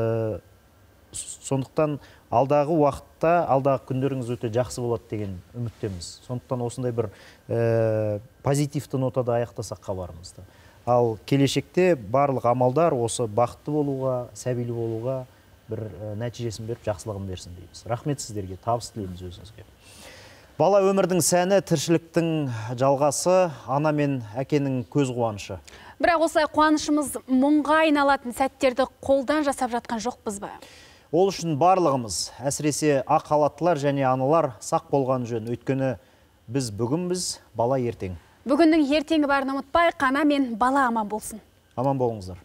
Сондықтан алдағы уақытта, алдағы күндеріңіз өте жақсы болады деген үміттеміз. Сондықтан осындай бір позитивті нотада аяқтасақ хабарымызды. Ал келешекте барлық амалдар осы бақытты болуға, сәбилі болуға бір нәтижесін беріп, жақсылығын берсін дейміз. Рахмет сіздерге, табыс тілейміз өзіңізге. Бала өмірдің сәні, тіршіліктің жалғасы, ана мен әкенің көз қуанышы. Бірақ осылай қуанышымыз мұңға айналатын сәттерді қолдан жасап жатқан жоқпыз ба? Ол үшін барлығымыз, әсіресе ақ халаттылар және аналар сақ болған жөн. Өйткені біз бүгінбіз, бала ертең. Бүгіннің ертеңі барын ұмытпай, ана мен бала аман болсын. Аман болыңыздар.